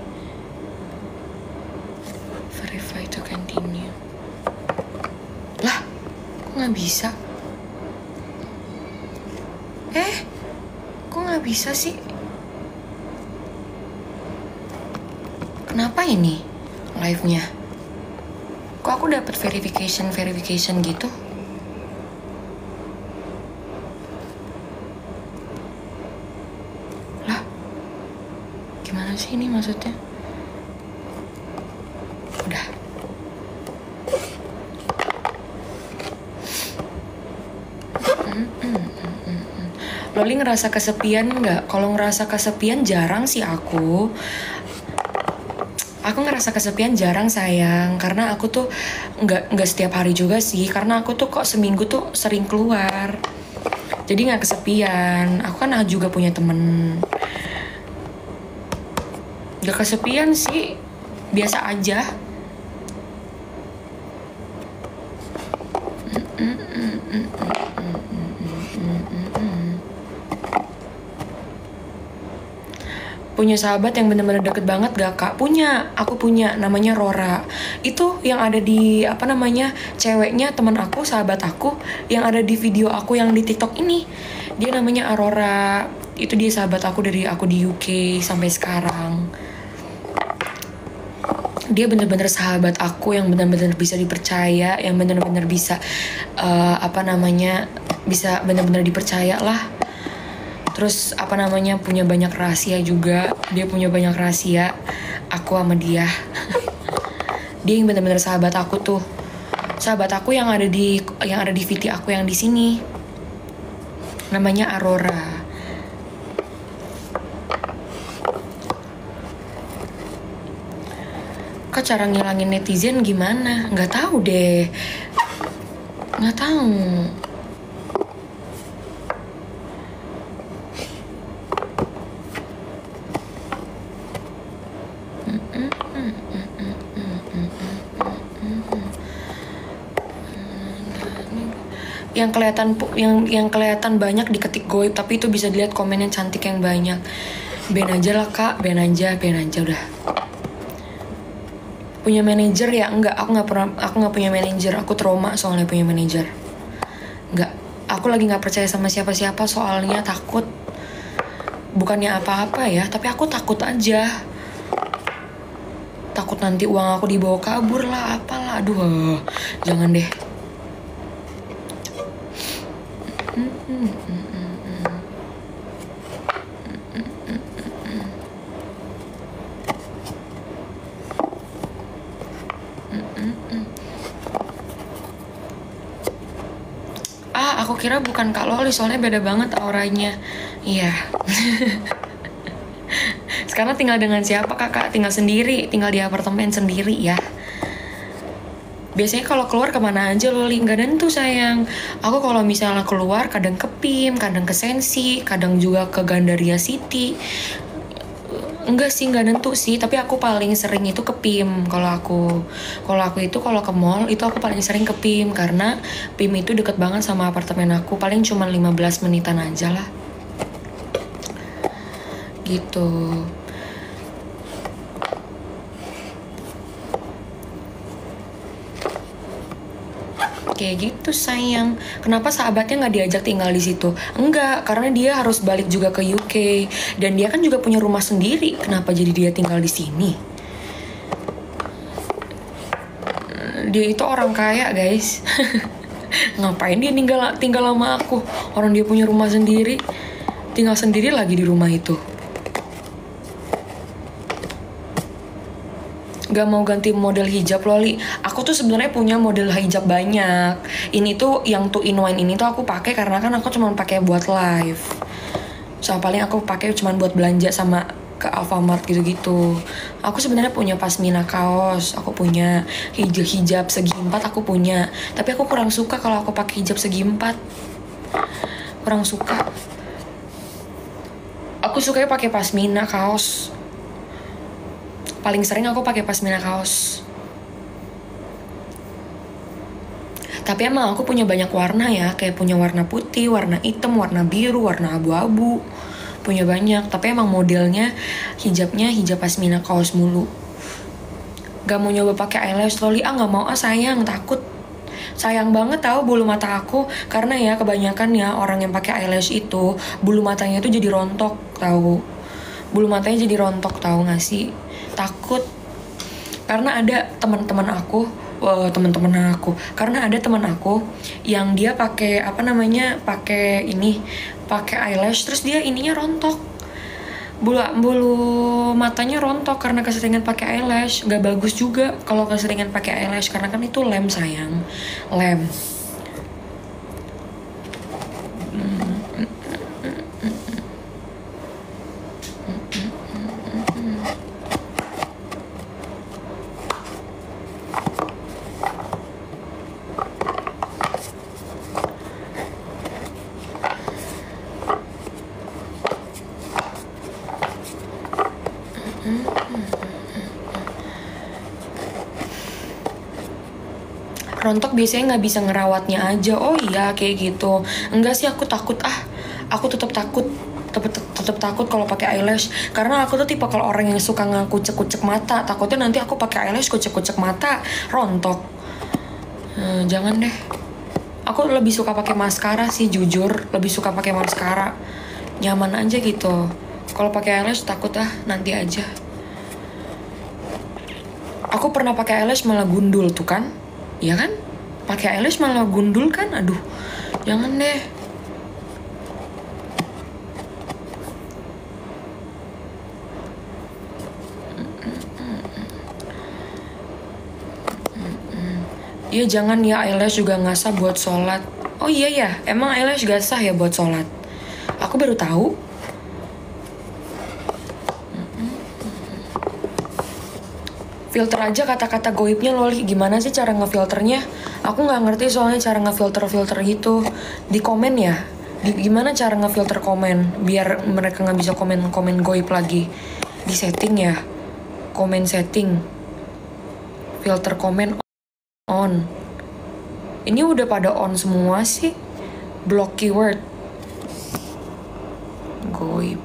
Verify to continue. Lah, kok gak bisa? Kok nggak bisa sih? Kenapa ini live-nya? Kok aku dapat verification gitu? Lah, gimana sih ini maksudnya? Udah. Loli ngerasa kesepian nggak? Kalau ngerasa kesepian jarang sih aku. Aku ngerasa kesepian jarang sayang, karena aku tuh nggak setiap hari juga sih, karena aku tuh kok seminggu tuh sering keluar. Jadi nggak kesepian. Aku kan juga punya temen. Gak kesepian sih, biasa aja. Punya sahabat yang bener-bener deket banget gak kak? Punya, aku punya, namanya Rora. Itu yang ada di ceweknya teman aku, sahabat aku, yang ada di video aku yang di TikTok ini. Dia namanya Aurora. Itu dia sahabat aku dari aku di UK sampai sekarang. Dia bener-bener sahabat aku yang bener-bener bisa dipercaya, yang bener-bener bisa bisa bener-bener dipercaya lah. Terus punya banyak rahasia juga. Dia punya banyak rahasia. Aku sama dia. Dia yang benar-benar sahabat aku tuh. Sahabat aku yang ada di VT aku yang di sini. Namanya Aurora. Kak, cara ngilangin netizen gimana? Nggak tahu deh. Nggak tahu. Yang kelihatan banyak diketik goib, tapi itu bisa dilihat komen yang cantik yang banyak. Ben aja lah kak, ben aja udah. Punya manajer ya? Enggak, aku nggak punya manajer. Aku trauma soalnya punya manajer. Enggak, aku lagi nggak percaya sama siapa-siapa soalnya takut. Bukannya apa-apa ya, tapi aku takut aja. Takut nanti uang aku dibawa kabur lah, apalah. Aduh, jangan deh. Aku kira bukan Kak Loli, soalnya beda banget auranya. Iya. Sekarang tinggal dengan siapa kakak? Tinggal sendiri, tinggal di apartemen sendiri ya. Biasanya kalau keluar kemana aja Loli? Nggak nentu sayang. Aku kalau misalnya keluar kadang ke PIM, kadang ke Sensi, kadang juga ke Gandaria City. Enggak sih, nggak nentu sih. Tapi aku paling sering itu ke PIM. Kalau aku itu kalau ke mall itu aku paling sering ke PIM, karena PIM itu deket banget sama apartemen aku. Paling cuma 15 menitan aja lah. Gitu. Kayak gitu sayang. Kenapa sahabatnya nggak diajak tinggal di situ? Enggak, karena dia harus balik juga ke UK dan dia kan juga punya rumah sendiri. Kenapa jadi dia tinggal di sini? Dia itu orang kaya guys. Ngapain dia tinggal sama aku? Orang dia punya rumah sendiri, tinggal sendiri lagi di rumah itu. Gak mau ganti model hijab Loli. Aku tuh sebenarnya punya model hijab banyak. Ini tuh yang 2-in-1 ini tuh aku pakai karena kan aku cuma pakai buat live. So paling aku pakai cuma buat belanja sama ke Alfamart gitu-gitu. Aku sebenarnya punya pasmina kaos, aku punya hijab segi 4 aku punya. Tapi aku kurang suka kalau aku pakai hijab segi 4. Kurang suka. Aku sukanya pakai pasmina kaos. Paling sering aku pakai pasmina kaos. Tapi emang aku punya banyak warna ya, kayak punya warna putih, warna hitam, warna biru, warna abu-abu. Punya banyak, tapi emang modelnya hijabnya hijab pasmina kaos mulu. Gak mau nyoba pakai eyelash Loli, gak mau sayang, takut. Sayang banget tahu bulu mata aku, karena ya kebanyakan ya orang yang pakai eyelash itu bulu matanya itu jadi rontok tahu. Bulu matanya jadi rontok tahu gak sih? Takut karena ada teman-teman aku, karena ada teman aku yang dia pakai pakai eyelash terus dia ininya rontok, bulu matanya rontok karena keseringan pakai eyelash. Gak bagus juga kalau keseringan pakai eyelash karena kan itu lem sayang, lem. Rontok biasanya nggak bisa ngerawatnya aja. Oh iya kayak gitu. Enggak sih, aku takut aku tetap takut, tetap takut kalau pakai eyelash karena aku tuh tipe kalau orang yang suka ngekucek-kucek mata. Takutnya nanti aku pakai eyelash kucek-kucek mata rontok. Jangan deh. Aku lebih suka pakai maskara sih, jujur lebih suka pakai maskara, nyaman aja gitu. Kalau pakai eyelash takut nanti aja. Aku pernah pakai eyelash malah gundul tuh kan. Iya kan? Pakai eyelash malah gundul kan? Aduh, jangan deh. Iya jangan ya, eyelash juga nggak sah buat sholat. Oh iya ya, emang eyelash gak sah ya buat sholat? Aku baru tahu. Filter aja kata-kata goibnya Loli. Gimana sih cara ngefilternya? Aku nggak ngerti soalnya cara ngefilter gitu. Di komen ya. Gimana cara ngefilter komen biar mereka nggak bisa komen goib lagi? Di setting ya. Komen setting. Filter komen on. Ini udah pada on semua sih. Block keyword. Goib.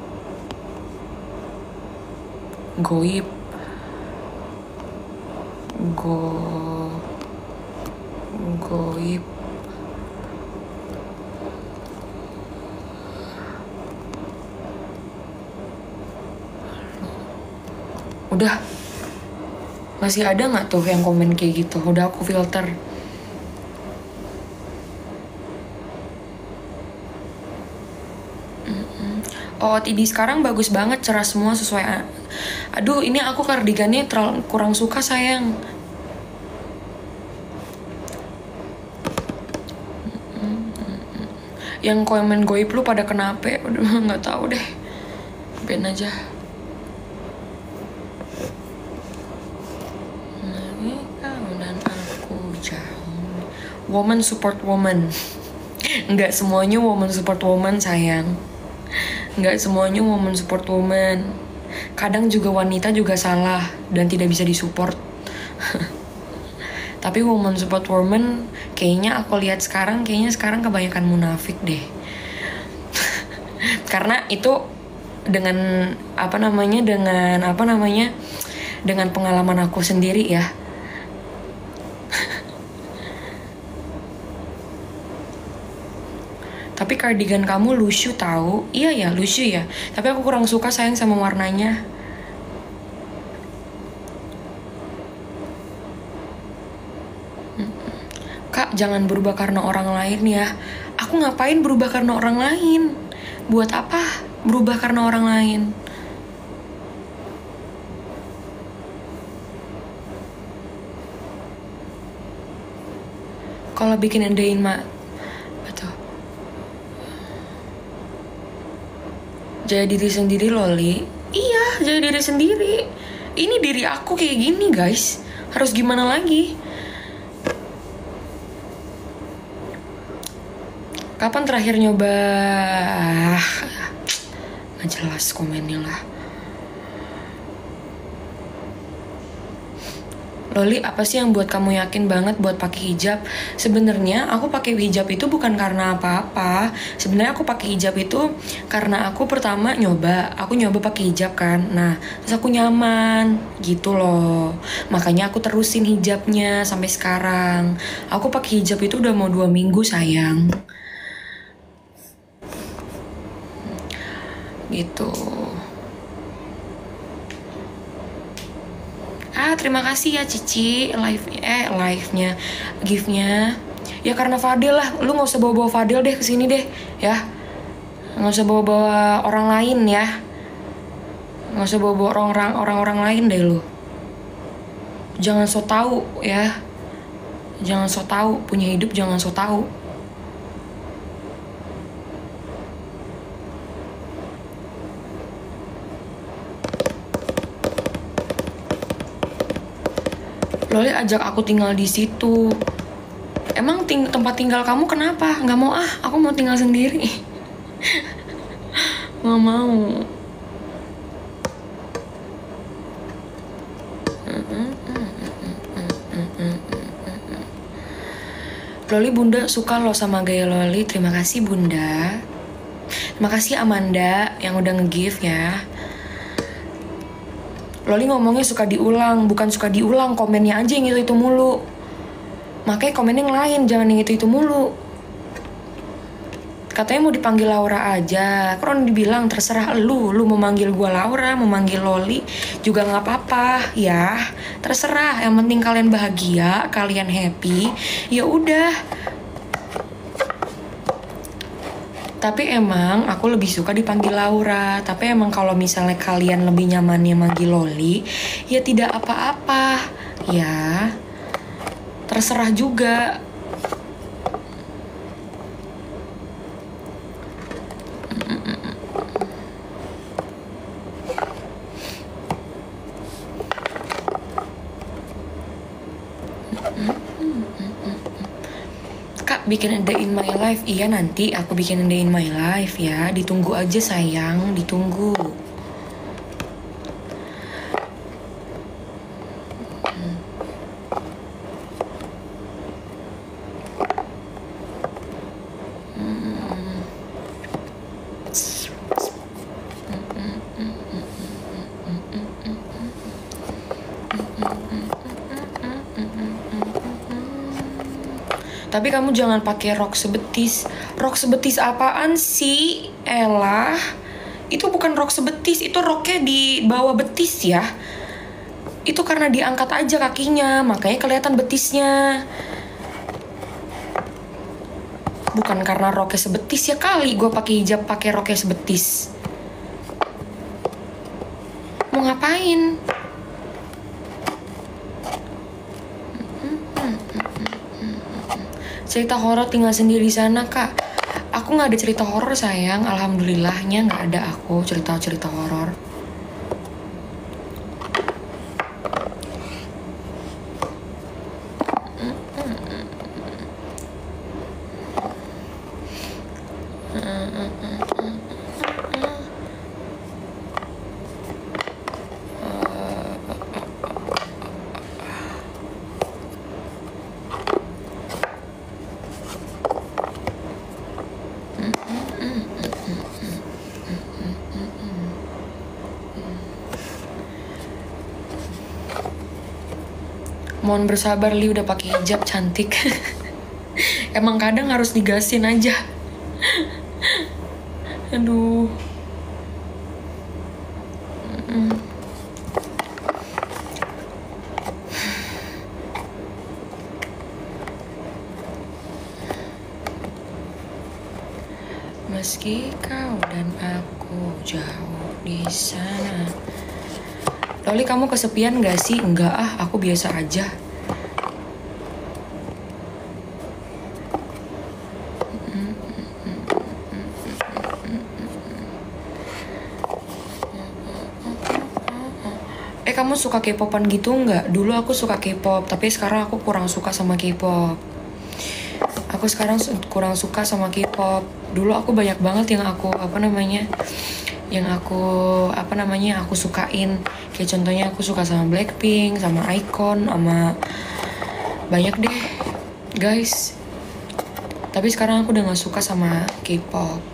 Goib. Udah. Masih ada nggak tuh yang komen kayak gitu? Udah aku filter. Oh, OOTD sekarang bagus banget, cerah semua sesuai. Aduh, ini aku kardigannya kurang suka sayang. Yang komen goib lu pada kenapa? Udah nggak tahu deh. Ben aja. Dan aku jauh. Woman support woman. Nggak semuanya woman support woman sayang. Nggak semuanya woman support woman. Kadang juga wanita juga salah dan tidak bisa disupport. Tapi woman support woman kayaknya aku lihat sekarang kebanyakan munafik deh. Karena itu dengan dengan pengalaman aku sendiri ya. Tapi cardigan kamu lucu tahu. Iya ya, lucu ya. Tapi aku kurang suka sayang sama warnanya. Kak, Jangan berubah karena orang lain ya. Aku ngapain berubah karena orang lain? Buat apa berubah karena orang lain? Kalau bikin endain betul. Jadi diri sendiri Loli. Iya, jadi diri sendiri. Ini diri aku kayak gini guys. Harus gimana lagi? Kapan terakhir nyoba? Nggak jelas komennya lah. Loli, apa sih yang buat kamu yakin banget buat pakai hijab? Sebenarnya aku pakai hijab itu bukan karena apa-apa. Sebenarnya aku pakai hijab itu karena aku pertama aku nyoba pakai hijab kan. Nah, terus aku nyaman gitu loh. Makanya aku terusin hijabnya sampai sekarang. Aku pakai hijab itu udah mau 2 minggu sayang. Gitu. Terima kasih ya Cici live-nya, gift-nya. Ya karena Fadil lah, lu nggak usah bawa-bawa Fadil deh kesini deh, ya. Nggak usah bawa-bawa orang lain ya. Nggak usah bawa-bawa orang-orang lain deh lu. Jangan so tahu ya. Jangan so tahu, punya hidup jangan so tahu. Loli ajak aku tinggal di situ. Emang tempat tinggal kamu kenapa? Nggak mau aku mau tinggal sendiri. Nggak mau. Loli bunda suka loh sama gaya Loli. Terima kasih bunda. Terima kasih Amanda yang udah nge-give ya. Loli ngomongnya suka diulang, bukan suka diulang, komennya aja yang itu mulu. Makanya komen yang lain, jangan yang itu mulu. Katanya mau dipanggil Laura aja. Kalau dibilang terserah lu mau manggil gua Laura, mau manggil Loli juga nggak apa-apa ya. Terserah, yang penting kalian bahagia, kalian happy, ya udah. Tapi emang aku lebih suka dipanggil Laura. Tapi emang kalau misalnya kalian lebih nyamannya manggil Loli, ya tidak apa-apa. Ya, terserah juga. Kak, bikin a day in my life. Iya, nanti aku bikin a day in my life ya. Ditunggu aja sayang, ditunggu. Tapi kamu jangan pakai rok sebetis. Rok sebetis apaan sih? Elah. Itu bukan rok sebetis, itu roknya di bawah betis ya. Itu karena diangkat aja kakinya, makanya kelihatan betisnya. Bukan karena roknya sebetis ya kali gue pakai hijab pakai roknya sebetis. Mau ngapain? Cerita horor tinggal sendiri di sana kak. Aku nggak ada cerita horor sayang, alhamdulillahnya nggak ada aku cerita horor. Mohon bersabar Li, udah pakai hijab cantik. Emang kadang harus digasin aja. Aduh. dan aku jauh di sana. Loli, kamu kesepian gak sih? Enggak ah, aku biasa aja. Kamu suka K-popan gitu nggak? Dulu aku suka K-pop, tapi sekarang aku kurang suka sama K-pop. Aku sekarang kurang suka sama K-pop. Dulu aku banyak banget yang aku aku sukain. Kayak contohnya aku suka sama Blackpink, sama iKON, sama banyak deh, guys. Tapi sekarang aku udah nggak suka sama K-pop.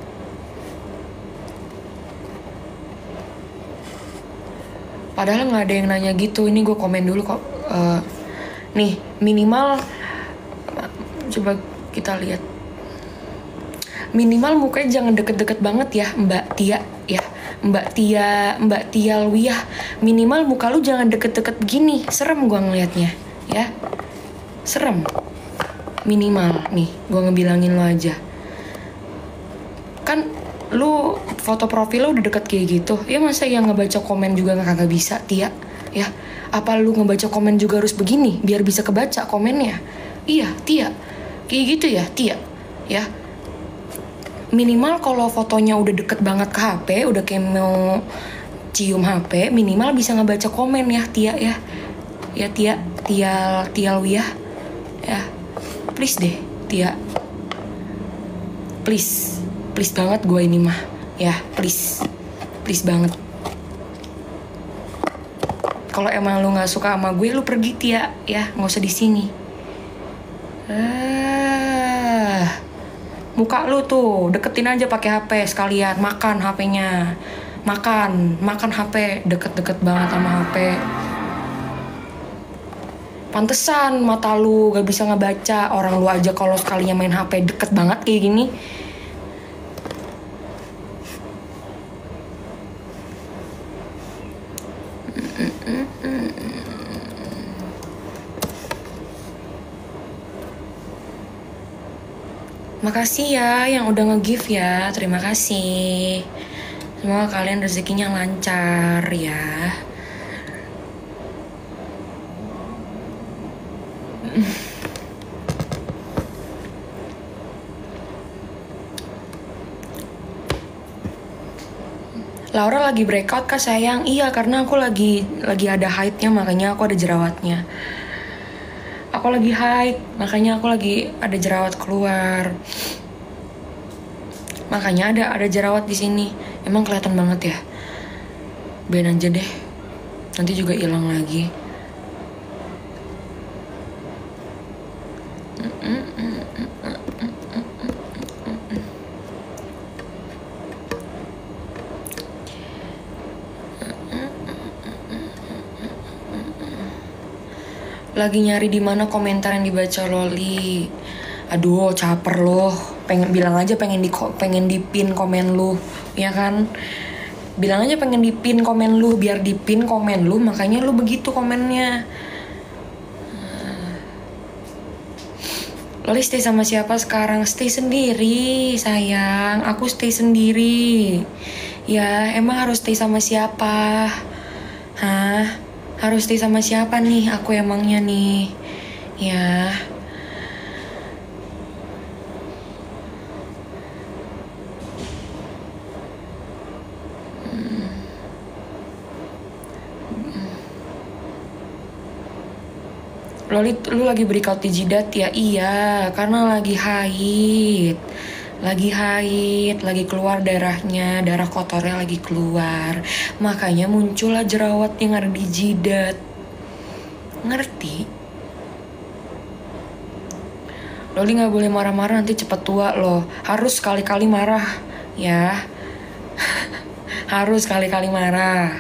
Padahal nggak ada yang nanya gitu. Ini gue komen dulu kok. Nih, minimal coba kita lihat. Minimal mukanya jangan deket-deket banget ya, Mbak Tia ya. Mbak Tia Lwiah. Minimal muka lu jangan deket-deket begini. Serem gue ngelihatnya, ya. Serem. Minimal nih, gue ngebilangin lo aja. Kan lu foto profil lo udah deket kayak gitu, ya masa yang ngebaca komen juga kagak bisa, Tia? Ya, apa lu ngebaca komen juga harus begini biar bisa kebaca komennya? Iya, Tia. Kayak gitu ya, Tia. Ya. Minimal kalau fotonya udah deket banget ke HP, udah kayak mau cium HP, minimal bisa ngebaca komen ya, Tia ya. Ya, Tia Lwiah. Ya. Please deh, Tia. Please banget gue ini mah, ya please banget. Kalau emang lu nggak suka sama gue, lu pergi, Tia, ya nggak usah di sini. Muka lu tuh deketin aja pakai HP sekalian, makan HP-nya, makan HP, deket-deket banget sama HP. Pantesan mata lu gak bisa ngebaca. Orang lu aja kalau sekalinya main HP deket banget kayak gini. Makasih ya yang udah nge-give ya. Terima kasih. Semoga kalian rezekinya lancar ya. Laura lagi breakout kah sayang? Iya, karena aku lagi ada haidnya, makanya aku ada jerawatnya. Aku lagi haid, makanya aku lagi ada jerawat keluar. Makanya ada jerawat di sini. Emang kelihatan banget ya. Ben aja deh. Nanti juga hilang lagi. Lagi nyari di mana komentar yang dibaca Loli. Aduh, caper loh. Pengen bilang aja pengen di pin komen lu, ya kan? Bilang aja pengen di pin komen lu, biar di pin komen lu, makanya lu begitu komennya. Loli stay sama siapa sekarang? Stay sendiri, sayang. Aku stay sendiri. Ya, emang harus stay sama siapa? Hah? Harus stay sama siapa nih aku emangnya nih? Ya. Loli, lu lagi breakout di jidat ya? Iya, karena lagi haid. Lagi keluar darahnya, darah kotornya lagi keluar. Makanya muncullah jerawat yang ada di jidat. Ngerti? Loli gak boleh marah-marah, nanti cepet tua loh. Harus sekali-kali marah, ya. Harus sekali-kali marah.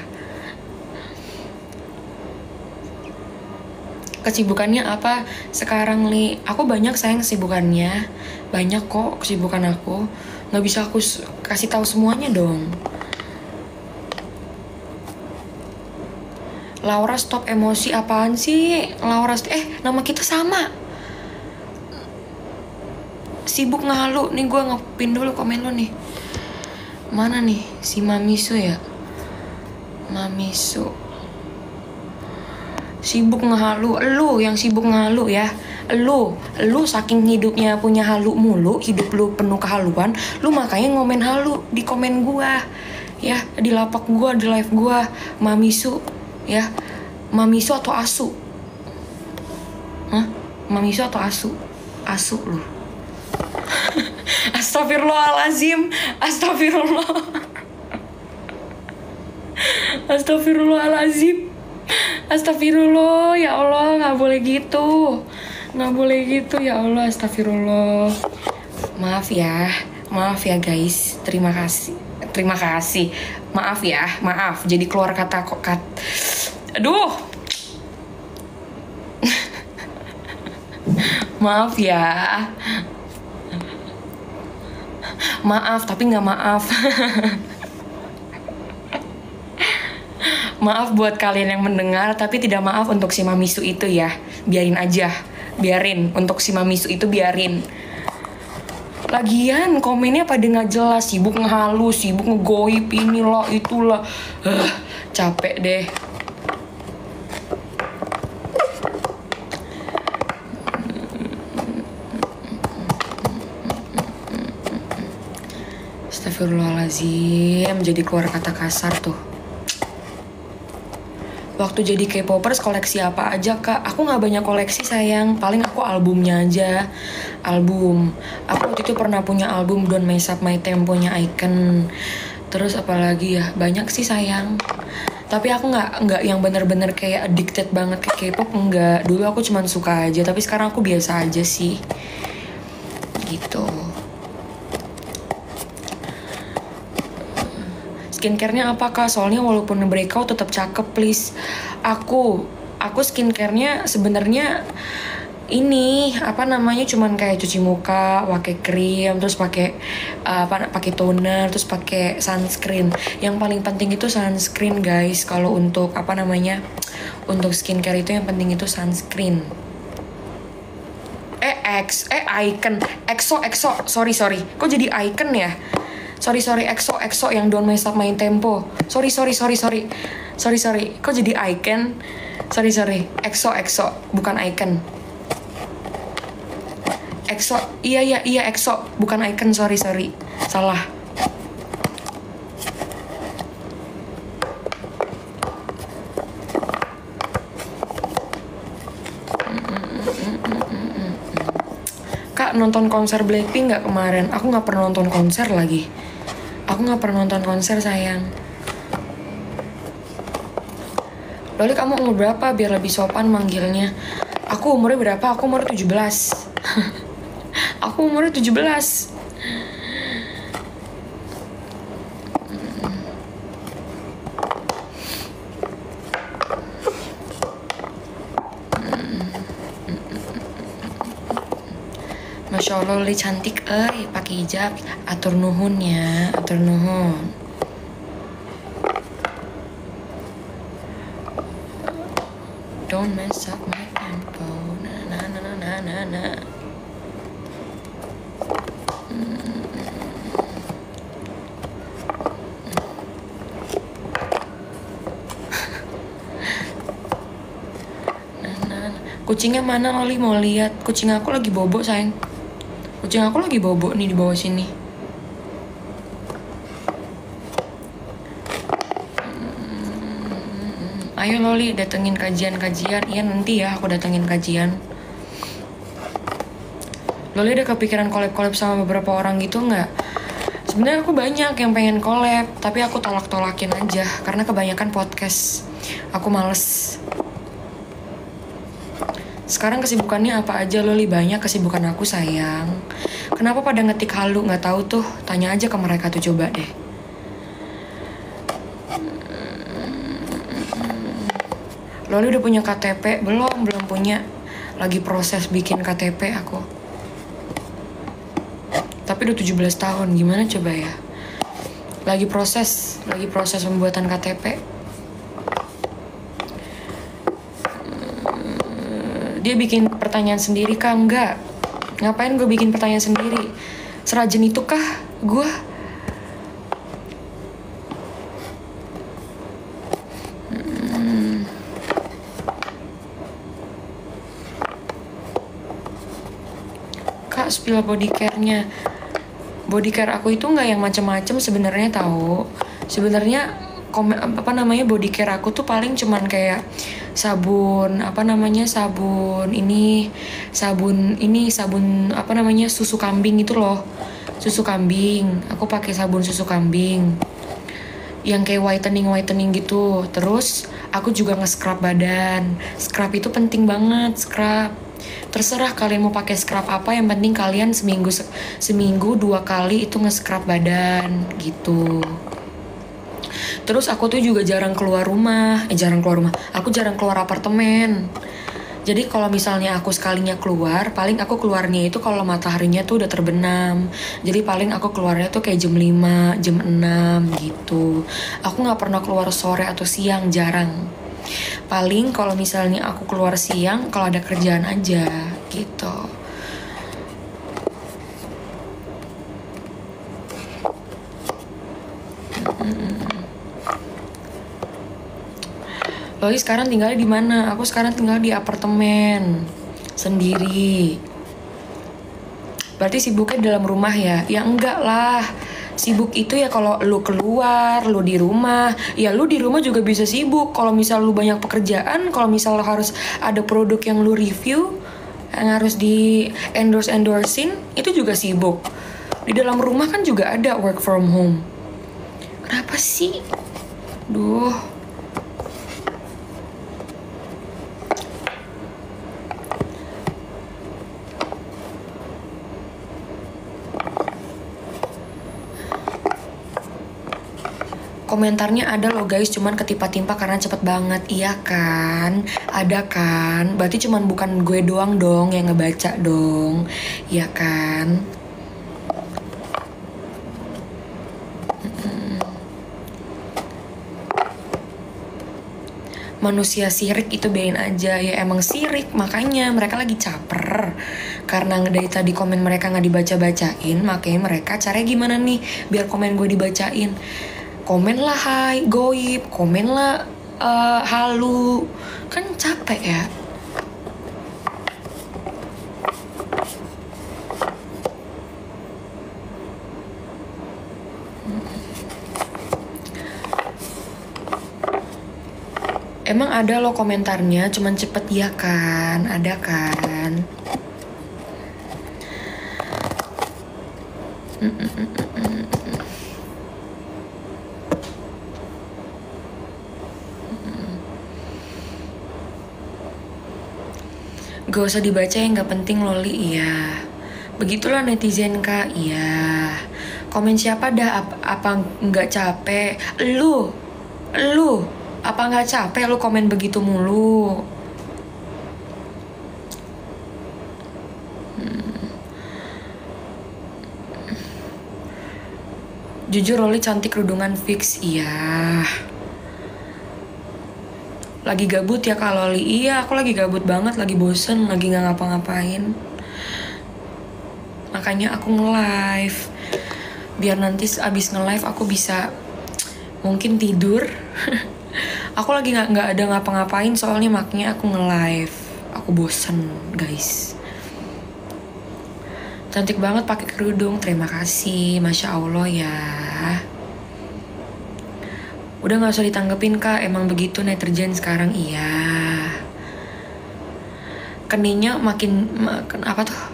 Kesibukannya apa sekarang, Li? Aku banyak sayang kesibukannya. Banyak kok kesibukan aku. Gak bisa aku kasih tahu semuanya dong. Laura stop emosi apaan sih? Laura nama kita sama. Sibuk ngalu. Nih gue ngepin dulu komen lo nih. Mana nih si Mamisu ya? Mamisu sibuk ngehalu. Lu yang sibuk ngehalu ya. Lu saking hidupnya punya halu mulu, hidup lu penuh kehaluan, lu makanya ngomen halu di komen gua. Ya, di lapak gua, di live gua. Mamisu ya. Mamisu atau asu? Hah? Mamisu atau asu? Asu lu. Astagfirullahalazim. Astagfirullah. Astagfirullahalazim. Astagfirullah, ya Allah, nggak boleh gitu, ya Allah, astagfirullah. Maaf ya guys, terima kasih, maaf ya, jadi keluar kata aduh, maaf ya, maaf tapi nggak maaf. Maaf buat kalian yang mendengar, tapi tidak maaf untuk si Mamisu itu ya. Biarin aja, untuk si Mamisu itu biarin. Lagian komennya pada nggak jelas, sibuk ngehalu, sibuk ngegoip inilah itulah. Capek deh. Astagfirullahaladzim, jadi keluar kata kasar tuh. Waktu jadi K-popers koleksi apa aja kak? Aku gak banyak koleksi sayang, paling aku albumnya aja. Album, aku waktu itu pernah punya album Don't Mess Up My Tempo-nya Icon. Terus apalagi ya, banyak sih sayang. Tapi aku gak yang bener-bener kayak addicted banget ke K-pop, enggak. Dulu aku cuman suka aja, tapi sekarang aku biasa aja sih. Gitu. Skincare-nya apa kak? Soalnya walaupun breakout tetap cakep please. Aku skincare-nya sebenarnya ini cuman kayak cuci muka, pakai krim, terus pakai toner, terus pakai sunscreen. Yang paling penting itu sunscreen guys. Kalau untuk untuk skincare itu yang penting itu sunscreen. Icon, EXO, sorry. Kok jadi Icon ya? Sorry, EXO yang Don't Mess Up My Tempo. Sorry. Kok jadi Icon? Sorry. EXO, bukan Icon. EXO, iya EXO, bukan Icon, sorry. Salah. Kak, nonton konser Blackpink nggak kemarin? Aku nggak pernah nonton konser lagi. Sayang. Loli, kamu umur berapa biar lebih sopan manggilnya? Aku umurnya berapa? Aku umur 17. Aku umurnya 17. Masya Allah, Loli cantik, pakai hijab. Atur nuhun ya, atur nuhun. Don't mess up my tempo, na. Kucingnya mana Loli, mau lihat? Kucing aku lagi bobo sayang. Kucing aku lagi bobo nih di bawah sini. Ayo Loli, datengin kajian-kajian. Iya nanti ya aku datengin kajian. Loli udah kepikiran collab sama beberapa orang gitu nggak? Sebenarnya aku banyak yang pengen collab, tapi aku tolak-tolakin aja karena kebanyakan podcast. Aku males. Sekarang kesibukannya apa aja Loli? Banyak kesibukan aku sayang. Kenapa pada ngetik halu? Nggak tahu tuh. Tanya aja ke mereka tuh, coba deh. Loli udah punya KTP? Belum punya. Lagi proses bikin KTP aku. Tapi udah 17 tahun. Gimana coba ya? Lagi proses pembuatan KTP. Dia bikin pertanyaan sendiri kah? Enggak. Ngapain gue bikin pertanyaan sendiri? Serajin itu kah gue? spill body care-nya. Body care aku itu nggak yang macem-macem sebenarnya tahu. Sebenarnya body care aku tuh paling cuman kayak sabun susu kambing itu loh. Susu kambing. Aku pakai sabun susu kambing. Yang kayak whitening gitu. Terus aku juga nge-scrub badan. Scrub itu penting banget, scrub. Terserah kalian mau pakai scrub apa, yang penting kalian seminggu 2 kali itu nge-scrub badan gitu. Terus aku tuh juga jarang keluar rumah. Aku jarang keluar apartemen. Jadi kalau misalnya aku sekalinya keluar, paling aku keluarnya itu kalau mataharinya tuh udah terbenam. Jadi paling aku keluarnya tuh kayak jam 5, jam 6 gitu. Aku gak pernah keluar sore atau siang, jarang. Paling kalau misalnya aku keluar siang, kalau ada kerjaan aja gitu. Loli sekarang tinggalnya di mana? Aku sekarang tinggal di apartemen sendiri. Berarti sibuknya dalam rumah ya? Ya enggak lah. Sibuk itu ya kalau lu keluar, lu di rumah. Ya lu di rumah juga bisa sibuk. Kalau misal lu banyak pekerjaan, kalau misal lu harus ada produk yang lu review, yang harus di endorsein, itu juga sibuk. Di dalam rumah kan juga ada work from home. Kenapa sih? Duh. Komentarnya ada loh guys, cuman ketipa-timpa karena cepet banget. Iya kan? Ada kan? Berarti cuman bukan gue doang dong yang ngebaca dong. Iya kan? Manusia sirik itu biarin aja. Ya emang sirik, makanya mereka lagi caper. Karena dari tadi komen mereka gak dibaca-bacain, makanya mereka caranya gimana nih biar komen gue dibacain. Komen lah hai, goib, komen lah halu. Kan capek ya. Emang ada loh komentarnya, cuman cepet ya kan, ada kan. Gak usah dibaca yang gak penting Loli, iya. Begitulah netizen kak, iya. Komen siapa dah, apa nggak capek? Lu, apa nggak capek lu komen begitu mulu? Jujur Loli cantik kerudungan fix, iya. Lagi gabut ya Kak Loli? Iya, aku lagi gabut banget, lagi bosen, lagi gak ngapa-ngapain. Makanya aku nge-live. Biar nanti abis nge-live aku bisa mungkin tidur. Aku lagi gak ada ngapa-ngapain soalnya, makanya aku nge-live. Aku bosen guys. Cantik banget pakai kerudung, terima kasih, Masya Allah ya. Udah gak usah ditanggepin kak, emang begitu netizen sekarang, iya. Keningnya makin apa tuh?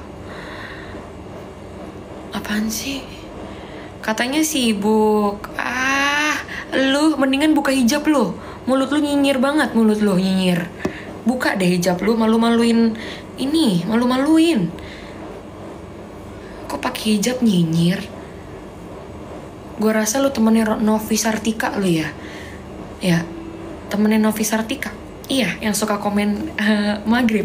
Apaan sih? Katanya sibuk. Lu mendingan buka hijab lu. Mulut lu nyinyir banget, mulut lu nyinyir. Buka deh hijab lu, malu-maluin ini, malu-maluin. Kok pakai hijab nyinyir? Gue rasa lu temennya Novi Sartika lu ya. Ya, temennya Novi Sartika. Iya, yang suka komen maghrib.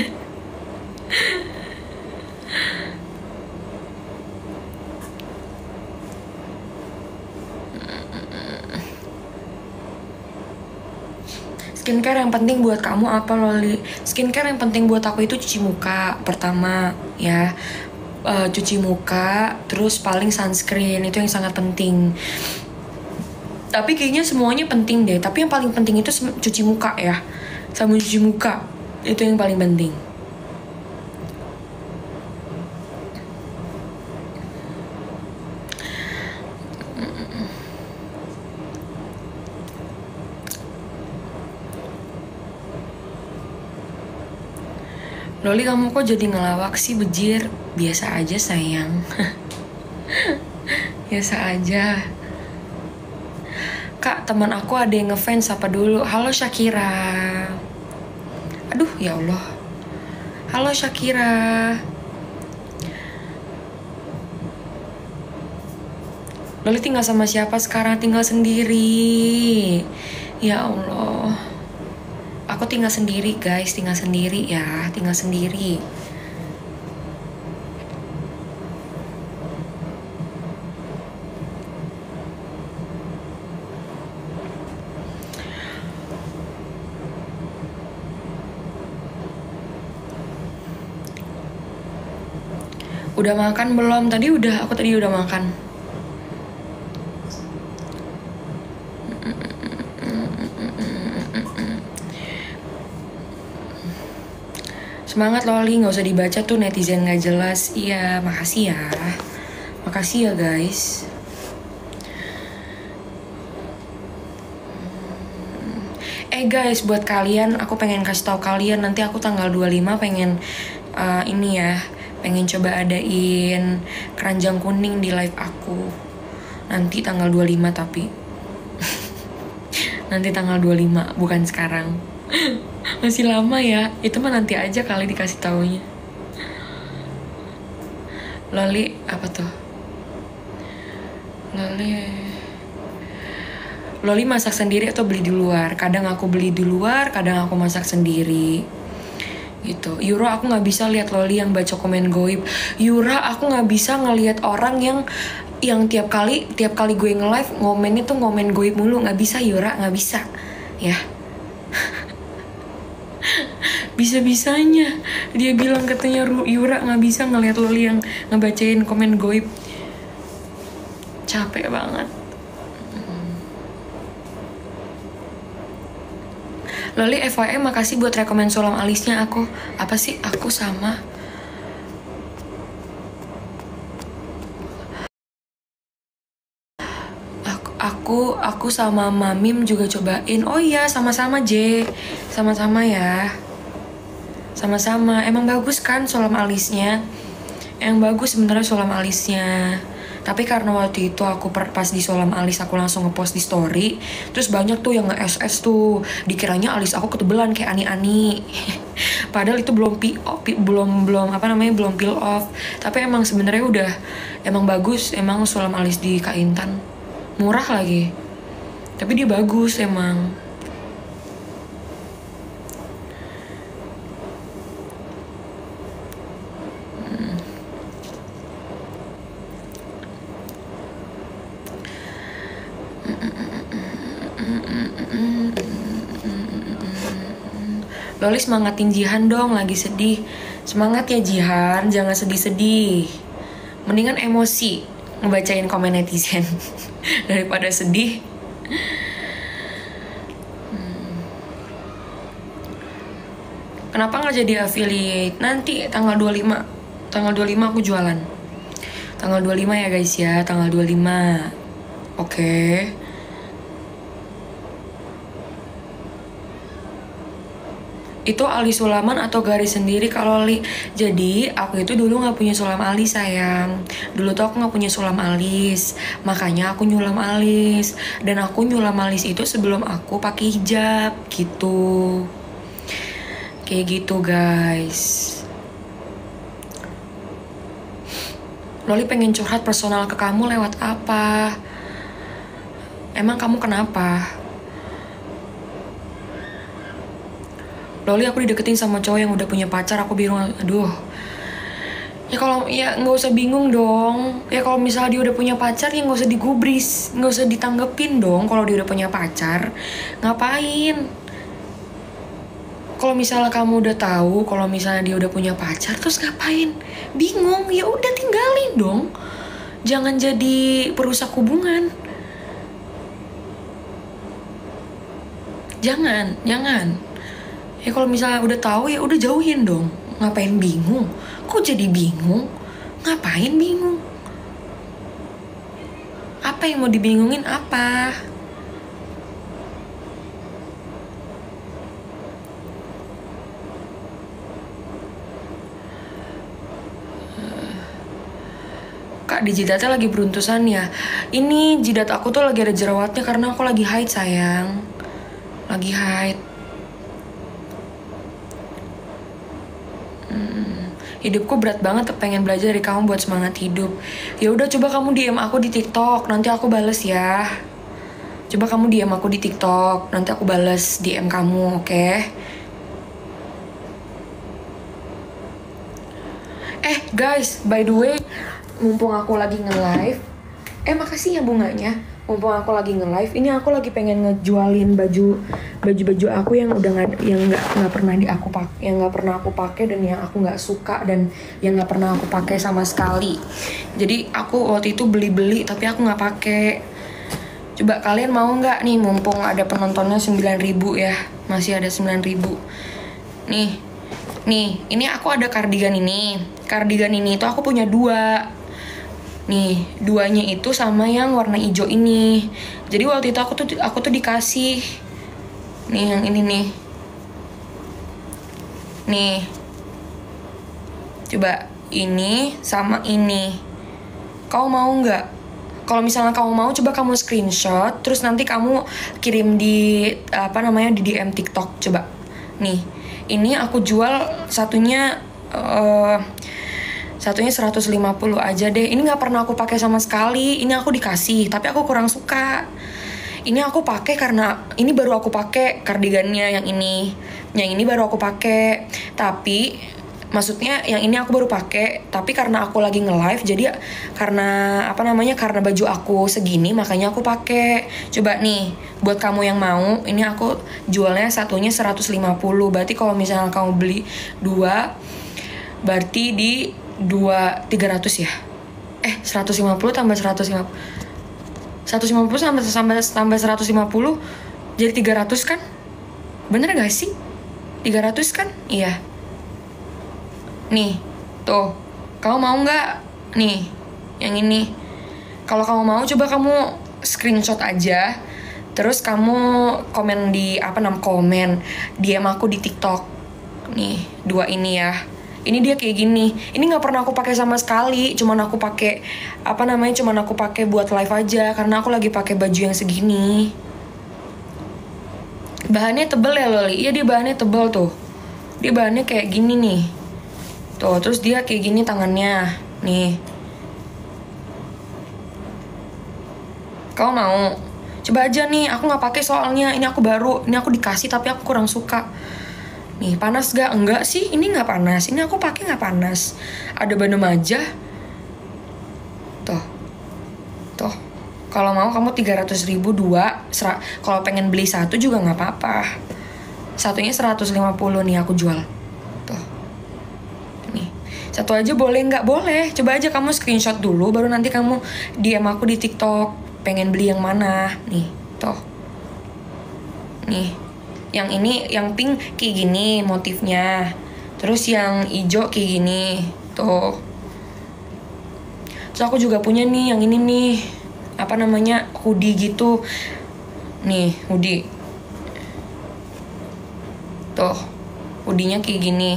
Skincare yang penting buat kamu apa Loli? Skincare yang penting buat aku itu cuci muka pertama ya. Cuci muka, terus paling sunscreen, itu yang sangat penting. Tapi kayaknya semuanya penting deh. Tapi yang paling penting itu cuci muka ya. Sabun cuci muka itu yang paling penting. Loli, kamu kok jadi ngelawak sih, bejir? Biasa aja sayang. Biasa aja. Kak, teman aku ada yang ngefans, apa dulu? Halo Shakira. Aduh, ya Allah. Halo Shakira. Loli tinggal sama siapa sekarang? Tinggal sendiri. Ya Allah. Aku tinggal sendiri guys, tinggal sendiri ya, tinggal sendiri. Udah makan belum? Aku tadi udah makan. Semangat Loli, nggak usah dibaca tuh netizen nggak jelas. Iya, makasih ya. Makasih ya guys. Guys, buat kalian, aku pengen kasih tahu kalian, nanti aku tanggal 25 pengen ini ya, pengen coba adain keranjang kuning di live aku. Nanti tanggal 25 tapi. Nanti tanggal 25, bukan sekarang. Masih lama ya, itu mah nanti aja kali dikasih taunya. Loli, apa tuh? Loli masak sendiri atau beli di luar? Kadang aku beli di luar, kadang aku masak sendiri. Gitu. Yura, aku nggak bisa lihat Loli yang baca komen goib. Yura, aku nggak bisa ngelihat orang yang tiap kali gue nge-live ngomennya tuh ngomen goib mulu. Nggak bisa Yura, nggak bisa. Ya. Bisa-bisanya dia bilang katanya Yura nggak bisa ngelihat Loli yang ngebacain komen goib. Capek banget. Loli, FYI makasih buat rekomen sulam alisnya aku. Apa sih? Aku sama aku sama Mamim juga cobain. Oh iya, sama-sama J. Sama-sama ya. Sama-sama. Emang bagus kan sulam alisnya? Yang bagus sebenarnya sulam alisnya. Tapi karena waktu itu aku pas di sulam alis aku langsung ngepost di story, terus banyak tuh yang nge-SS tuh, dikiranya alis aku ketebelan kayak ani-ani. Padahal itu belum belum peel off. Tapi emang sebenarnya udah emang bagus, emang sulam alis di Kak Intan. Murah lagi. Tapi dia bagus emang. Loli, semangatin Jihan dong, lagi sedih. Semangat ya Jihan, jangan sedih-sedih. Mendingan emosi ngebacain komen netizen daripada sedih. Kenapa nggak jadi affiliate? Nanti tanggal 25. Tanggal 25 aku jualan. Tanggal 25 ya guys ya, tanggal 25. Oke. Itu alis sulaman atau garis sendiri kalau Li? Jadi aku itu dulu nggak punya sulam alis sayang. Dulu tuh aku nggak punya sulam alis, makanya aku nyulam alis. Dan aku nyulam alis itu sebelum aku pakai hijab gitu. Kayak gitu guys. Loli pengen curhat personal ke kamu lewat apa? Emang kamu kenapa? Loli, aku dideketin sama cowok yang udah punya pacar, aku bingung. Aduh. Ya nggak usah bingung dong. Ya kalau misalnya dia udah punya pacar ya nggak usah digubris, nggak usah ditanggepin dong. Kalau dia udah punya pacar, ngapain? Kalau misalnya kamu udah tahu, kalau misalnya dia udah punya pacar, terus ngapain? Bingung? Ya udah tinggalin dong. Jangan jadi perusak hubungan. Jangan. Ya kalau misalnya udah tahu ya udah jauhin dong. Ngapain bingung? Kok jadi bingung? Ngapain bingung? Apa yang mau dibingungin apa? Kak, di jidatnya lagi beruntusan ya. Ini jidat aku tuh lagi ada jerawatnya karena aku lagi haid sayang. Lagi haid. Hidupku berat banget, pengen belajar dari kamu buat semangat hidup. Ya udah, coba kamu DM aku di TikTok, nanti aku bales ya. Coba kamu DM aku di TikTok, nanti aku bales DM kamu, oke? Guys, by the way, mumpung aku lagi nge-live, makasih ya bunganya. Mumpung aku lagi nge-live, ini aku lagi pengen ngejualin baju aku yang udah nggak pernah aku pakai dan yang aku nggak suka dan yang nggak pernah aku pakai sama sekali. Jadi aku waktu itu beli tapi aku nggak pakai. Coba kalian mau nggak nih, mumpung ada penontonnya 9.000 ya, masih ada 9.000. Nih, ini aku ada kardigan ini. Kardigan ini itu aku punya 2. Nih, 2-nya itu sama yang warna hijau ini. Jadi waktu itu aku tuh dikasih nih yang ini nih. Nih. Coba ini sama ini. Kau mau nggak? Kalau misalnya kamu mau, coba kamu screenshot, terus nanti kamu kirim di di DM TikTok. Coba. Nih, ini aku jual satunya 150 aja deh. Ini nggak pernah aku pakai sama sekali. Ini aku dikasih, tapi aku kurang suka. Ini aku pakai karena ini baru aku pakai kardigannya yang ini. Yang ini baru aku pakai. Tapi maksudnya yang ini aku baru pakai, tapi karena aku lagi nge-live, jadi karena karena baju aku segini makanya aku pakai. Coba nih, buat kamu yang mau, ini aku jualnya satunya 150. Berarti kalau misalnya kamu beli 2, berarti di 300 ya. 150 tambah 150. 150 tambah 150 jadi 300 kan? Bener gak sih? 300 kan? Iya. Nih, tuh. Kamu mau nggak? Nih, yang ini. Kalau kamu mau, coba kamu screenshot aja. Terus kamu komen di komen DM aku di TikTok. Nih, 2 ini ya. Ini dia kayak gini. Ini nggak pernah aku pakai sama sekali. Cuman aku pakai cuman aku pakai buat live aja karena aku lagi pakai baju yang segini. Bahannya tebel ya, Loli. Iya, dia bahannya tebel tuh. Dia bahannya kayak gini nih. Tuh, terus dia kayak gini tangannya. Nih. Kau mau? Coba aja nih, aku nggak pakai soalnya. Ini aku baru. Ini aku dikasih tapi aku kurang suka. Nih, panas gak? Enggak sih, ini nggak panas. Ini aku pakai nggak panas. Ada bandem aja. Tuh. Tuh. Kalau mau kamu 300.000 2. Kalau pengen beli 1 juga nggak apa-apa. Satunya 150 nih aku jual. Satu aja boleh nggak? Boleh. Coba aja kamu screenshot dulu, baru nanti kamu DM aku di TikTok. Pengen beli yang mana? Nih, tuh. Nih, yang ini, yang pink kayak gini motifnya. Terus yang hijau kayak gini, tuh. Terus aku juga punya nih, yang ini nih. Hoodie gitu. Nih, hoodie. Tuh, hoodie-nya kayak gini.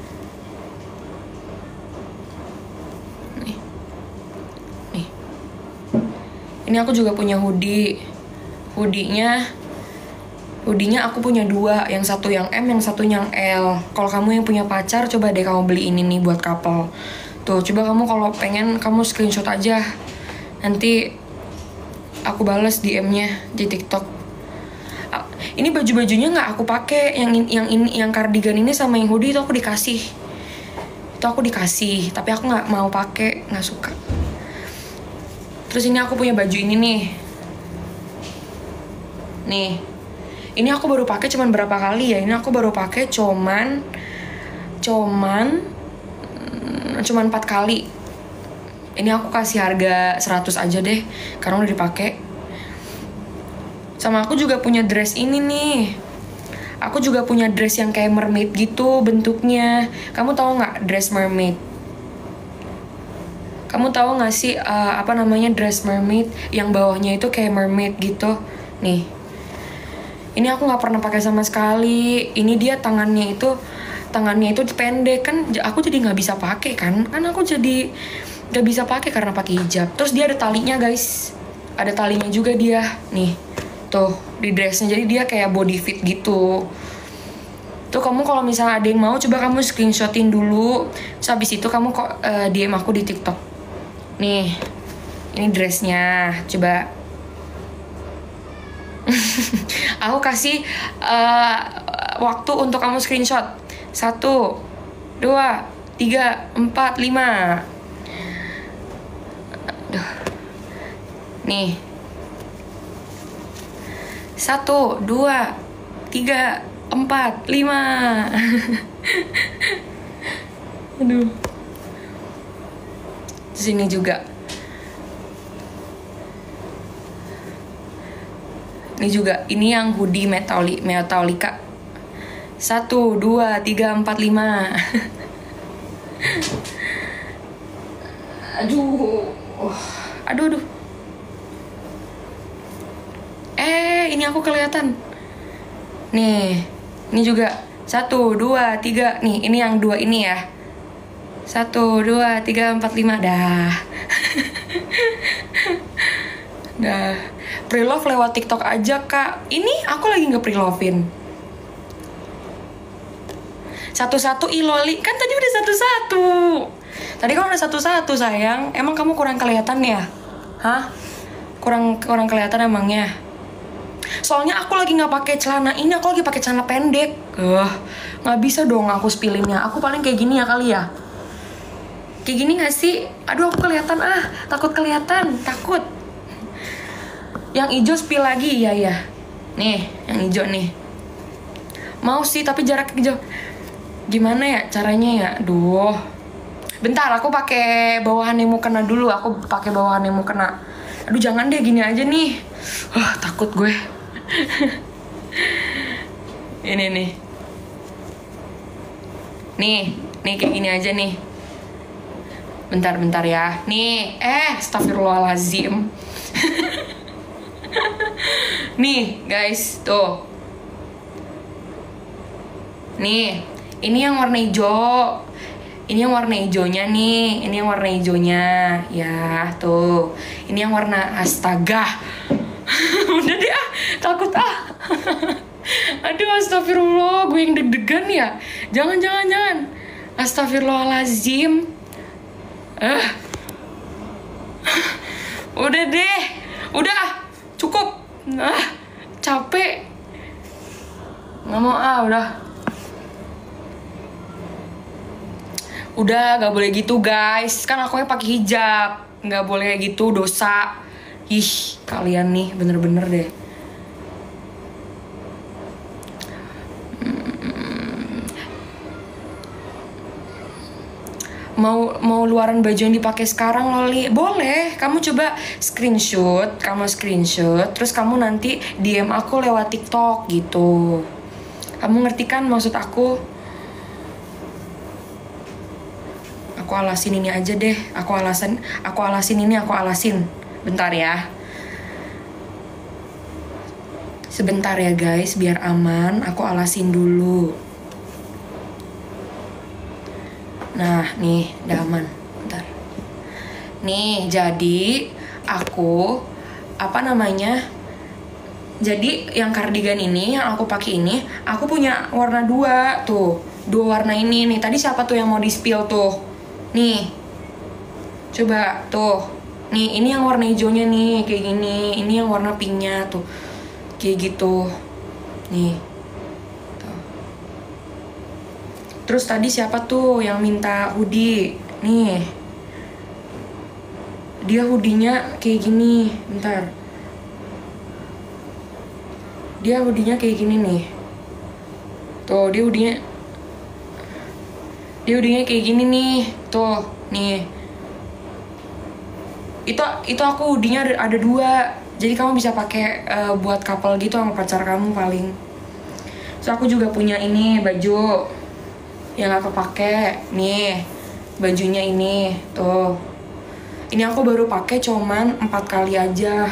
Ini aku juga punya hoodie. Hoodie-nya aku punya 2. Yang satu yang M, yang satu yang L. Kalau kamu yang punya pacar, coba deh kamu beli ini nih buat couple. Tuh, coba kamu kalau pengen, kamu screenshot aja. Nanti aku balas DM-nya di TikTok. Ini baju-bajunya nggak aku pakai. Yang kardigan ini sama yang hoodie itu aku dikasih. Tapi aku nggak mau pakai, nggak suka. Terus ini aku punya baju ini nih. Nih. Ini aku baru pakai cuman berapa kali ya? Ini aku baru pakai cuman 4 kali. Ini aku kasih harga 100 aja deh karena udah dipakai. Sama aku juga punya dress ini nih. Aku juga punya dress yang kayak mermaid gitu bentuknya. Kamu tahu nggak dress mermaid? Kamu tahu nggak sih dress mermaid yang bawahnya itu kayak mermaid gitu? Nih. Ini aku nggak pernah pakai sama sekali. Ini dia tangannya itu pendek kan, aku jadi nggak bisa pakai kan? Kan aku jadi Gak bisa pakai karena pakai hijab. Terus dia ada talinya guys, ada talinya juga dia nih tuh di dressnya, jadi dia kayak body fit gitu. Tuh kamu kalau misalnya ada yang mau, coba kamu screenshotin dulu. Terus habis itu kamu kok DM aku di TikTok. Nih, ini dressnya, coba. Aku kasih waktu untuk kamu screenshot. 1, 2, 3, 4, 5. Aduh. Nih. 1, 2, 3, 4, 5. Aduh. Sini juga. Ini juga, ini yang hoodie Metallica. 1, 2, 3, 4, 5. Aduh. Ini aku kelihatan. Nih, ini juga 1, 2, 3. Nih, ini yang 2 ini ya. 1, 2, 3, 4, 5. Dah. Dah. Pre-love lewat TikTok aja kak. Ini aku lagi nge pre-lovein. 1-1 iloli. Kan tadi udah 1-1. Tadi kan udah 1-1 sayang. Emang kamu kurang kelihatan ya? Hah? Kurang kelihatan emangnya? Soalnya aku lagi nggak pakai celana ini, aku lagi pakai celana pendek. Nggak bisa dong aku spillinnya. Aku paling kayak gini ya kali ya. Kayak gini nggak sih? Aduh aku kelihatan takut kelihatan, takut. Yang hijau spill lagi, ya. Nih, yang hijau nih. Mau sih, tapi jaraknya jauh. Gimana ya caranya ya? Duh. Bentar, aku pakai bawahan yang mau kena dulu. Aku pakai bawahan yang mau kena. Aduh, jangan deh, gini aja nih. Takut gue. Ini nih. Nih kayak gini aja nih. Bentar ya. Nih, astagfirullahaladzim. Nih guys, tuh. Nih, ini yang warna hijau. Ini yang warna hijaunya nih. Ini yang warna hijaunya. Ya, tuh. Ini yang warna astaga. Udah deh takut Aduh astagfirullah, gue yang deg-degan ya. Jangan. Astagfirullahaladzim. Udah deh. Udah. Cukup. Capek. Nggak mau udah gak boleh gitu guys. Kan aku pakai hijab. Gak boleh gitu, dosa. Ih, kalian nih bener-bener deh. Mau luaran baju yang dipakai sekarang Loli? Boleh, kamu coba screenshot, terus kamu nanti DM aku lewat TikTok gitu. Kamu ngerti kan maksud aku? Aku alasin ini aja deh, aku alasin. Bentar ya. Sebentar ya guys, biar aman, aku alasin dulu. Nah, nih, udah aman. Bentar. Nih, jadi aku jadi yang cardigan ini yang aku pakai ini, aku punya warna 2 tuh. 2 warna ini nih. Tadi siapa tuh yang mau di-spill tuh? Nih. Coba tuh. Nih, ini yang warna hijaunya nih, kayak gini. Ini yang warna pinknya tuh. Kayak gitu. Nih. Terus tadi siapa tuh yang minta hoodie? Nih. Dia hoodie-nya kayak gini. Bentar. Dia hoodie-nya kayak gini nih. Tuh, dia hoodie-nya kayak gini nih. Tuh, nih. Itu aku hoodie-nya ada 2. Jadi kamu bisa pakai buat couple gitu sama pacar kamu paling. So aku juga punya ini baju yang aku pakai nih, bajunya ini tuh. Ini aku baru pakai cuman 4 kali aja.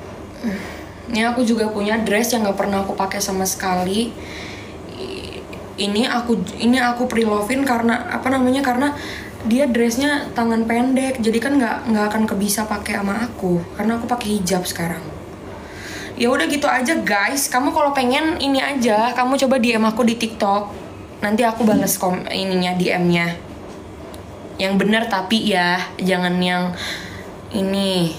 Ini aku juga punya dress yang gak pernah aku pakai sama sekali. Ini aku prelovin karena apa namanya, karena dia dressnya tangan pendek, jadi kan nggak akan kebisa pakai sama aku karena aku pakai hijab sekarang. Ya udah gitu aja guys. Kamu kalau pengen ini aja, kamu coba DM aku di TikTok. Nanti aku bales ininya, DM-nya. Yang bener tapi ya, jangan yang ini.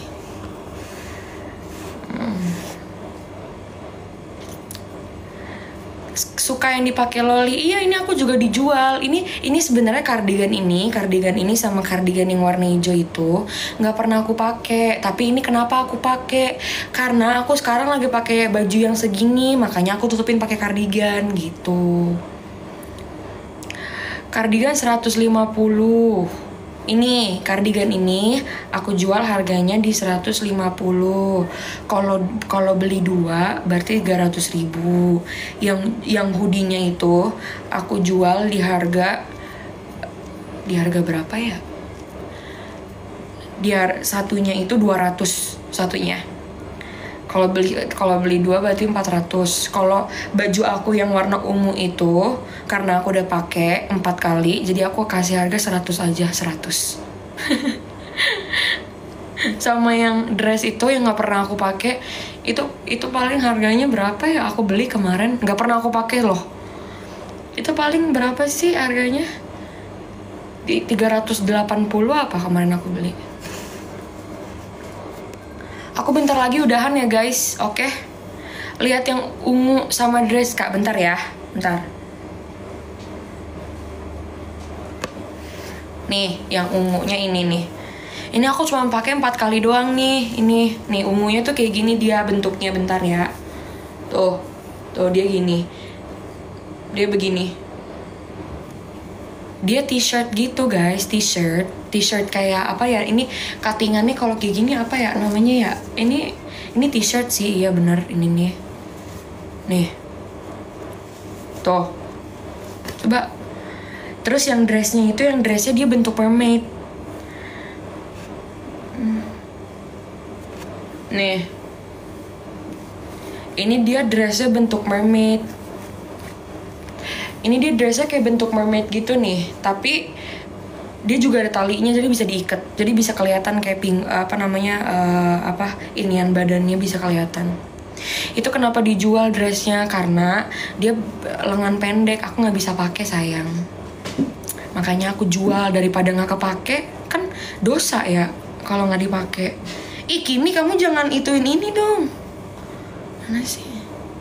Suka yang dipakai Loli. Iya, ini aku juga dijual. Ini sebenarnya kardigan ini sama kardigan yang warna hijau itu nggak pernah aku pakai. Tapi ini kenapa aku pakai? Karena aku sekarang lagi pakai baju yang segini, makanya aku tutupin pakai kardigan gitu. Kardigan 150. Ini kardigan ini aku jual harganya di 150. Kalau beli dua berarti 300.000. Yang hoodie-nya itu aku jual di harga berapa ya? Satunya itu 200 satunya. Kalau beli dua berarti 400. Kalau baju aku yang warna ungu itu karena aku udah pakai 4 kali, jadi aku kasih harga 100 aja, 100. Sama yang dress itu yang nggak pernah aku pakai, itu paling harganya berapa ya? Aku beli kemarin, nggak pernah aku pakai loh. Itu paling berapa sih harganya? Di 380 apa kemarin aku beli. Aku bentar lagi udahan ya guys, oke? Lihat yang ungu sama dress kak, bentar ya, bentar. Nih, yang ungunya ini nih. Ini aku cuma pakai 4 kali doang nih. Nih ungunya tuh kayak gini dia bentuknya, bentar ya. Tuh dia gini. Dia begini. Dia t-shirt gitu guys, t-shirt kayak apa ya, ini cuttingannya kalau kayak gini apa ya namanya ya, ini t-shirt sih, iya bener ini nih tuh, coba. Terus yang dressnya dia bentuk mermaid nih, ini dia dressnya bentuk mermaid. Ini dia dressnya kayak bentuk mermaid gitu nih, tapi dia juga ada talinya, jadi bisa diikat, jadi bisa kelihatan kayak inian badannya bisa kelihatan. Itu kenapa dijual dressnya, karena dia lengan pendek, aku nggak bisa pakai sayang, makanya aku jual daripada nggak kepake, kan dosa ya kalau nggak dipakai. Ih Kimi, kamu jangan ituin ini dong, mana sih?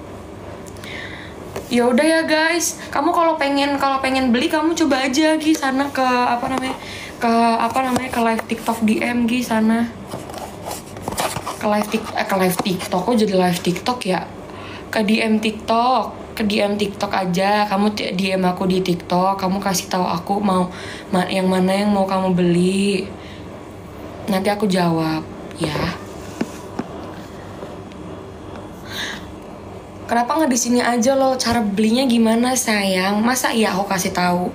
Ya udah ya guys, kamu kalau pengen beli, kamu coba aja Gi sana ke ke live TikTok DM Gi sana. Ke live TikTok kok jadi live TikTok ya? Ke DM TikTok aja. Kamu DM aku di TikTok, kamu kasih tahu aku mau yang mana yang mau kamu beli. Nanti aku jawab ya. Kenapa nggak di sini aja lo? Cara belinya gimana sayang? Masa iya aku kasih tahu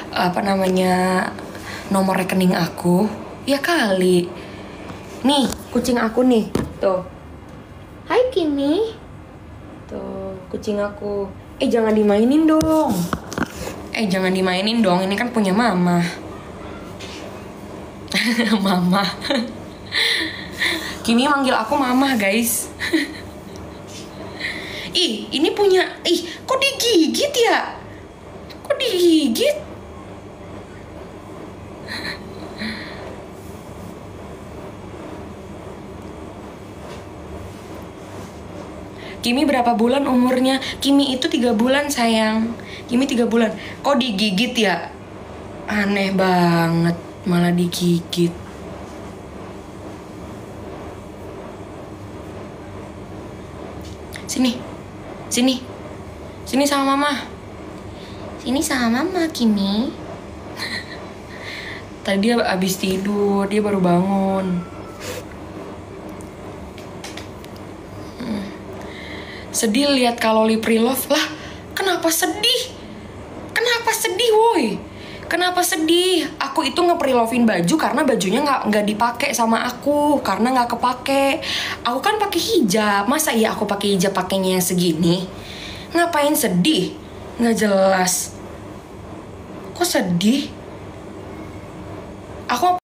nomor rekening aku? Ya kali. Nih kucing aku nih, tuh. Hai Kimi. Tuh kucing aku. Jangan dimainin dong. Jangan dimainin dong. Ini kan punya mama. Mama. Kimi manggil aku mama guys. Ini punya, kok digigit ya? Kok digigit? Kimi berapa bulan umurnya? Kimi itu 3 bulan sayang. Kimi 3 bulan. Kok digigit ya? Aneh banget, malah digigit. Sini sama mama. Sini sama mama Kimi. Tadi dia abis tidur, dia baru bangun. Sedih lihat Kaloli Prilove lah. Kenapa sedih? Woi? Kenapa sedih? Aku itu nge-prelovin baju karena bajunya nggak dipakai sama aku, karena nggak kepake. Aku kan pakai hijab, masa iya aku pakai hijab pakainya yang segini? Ngapain sedih? Nggak jelas. Kok sedih? Aku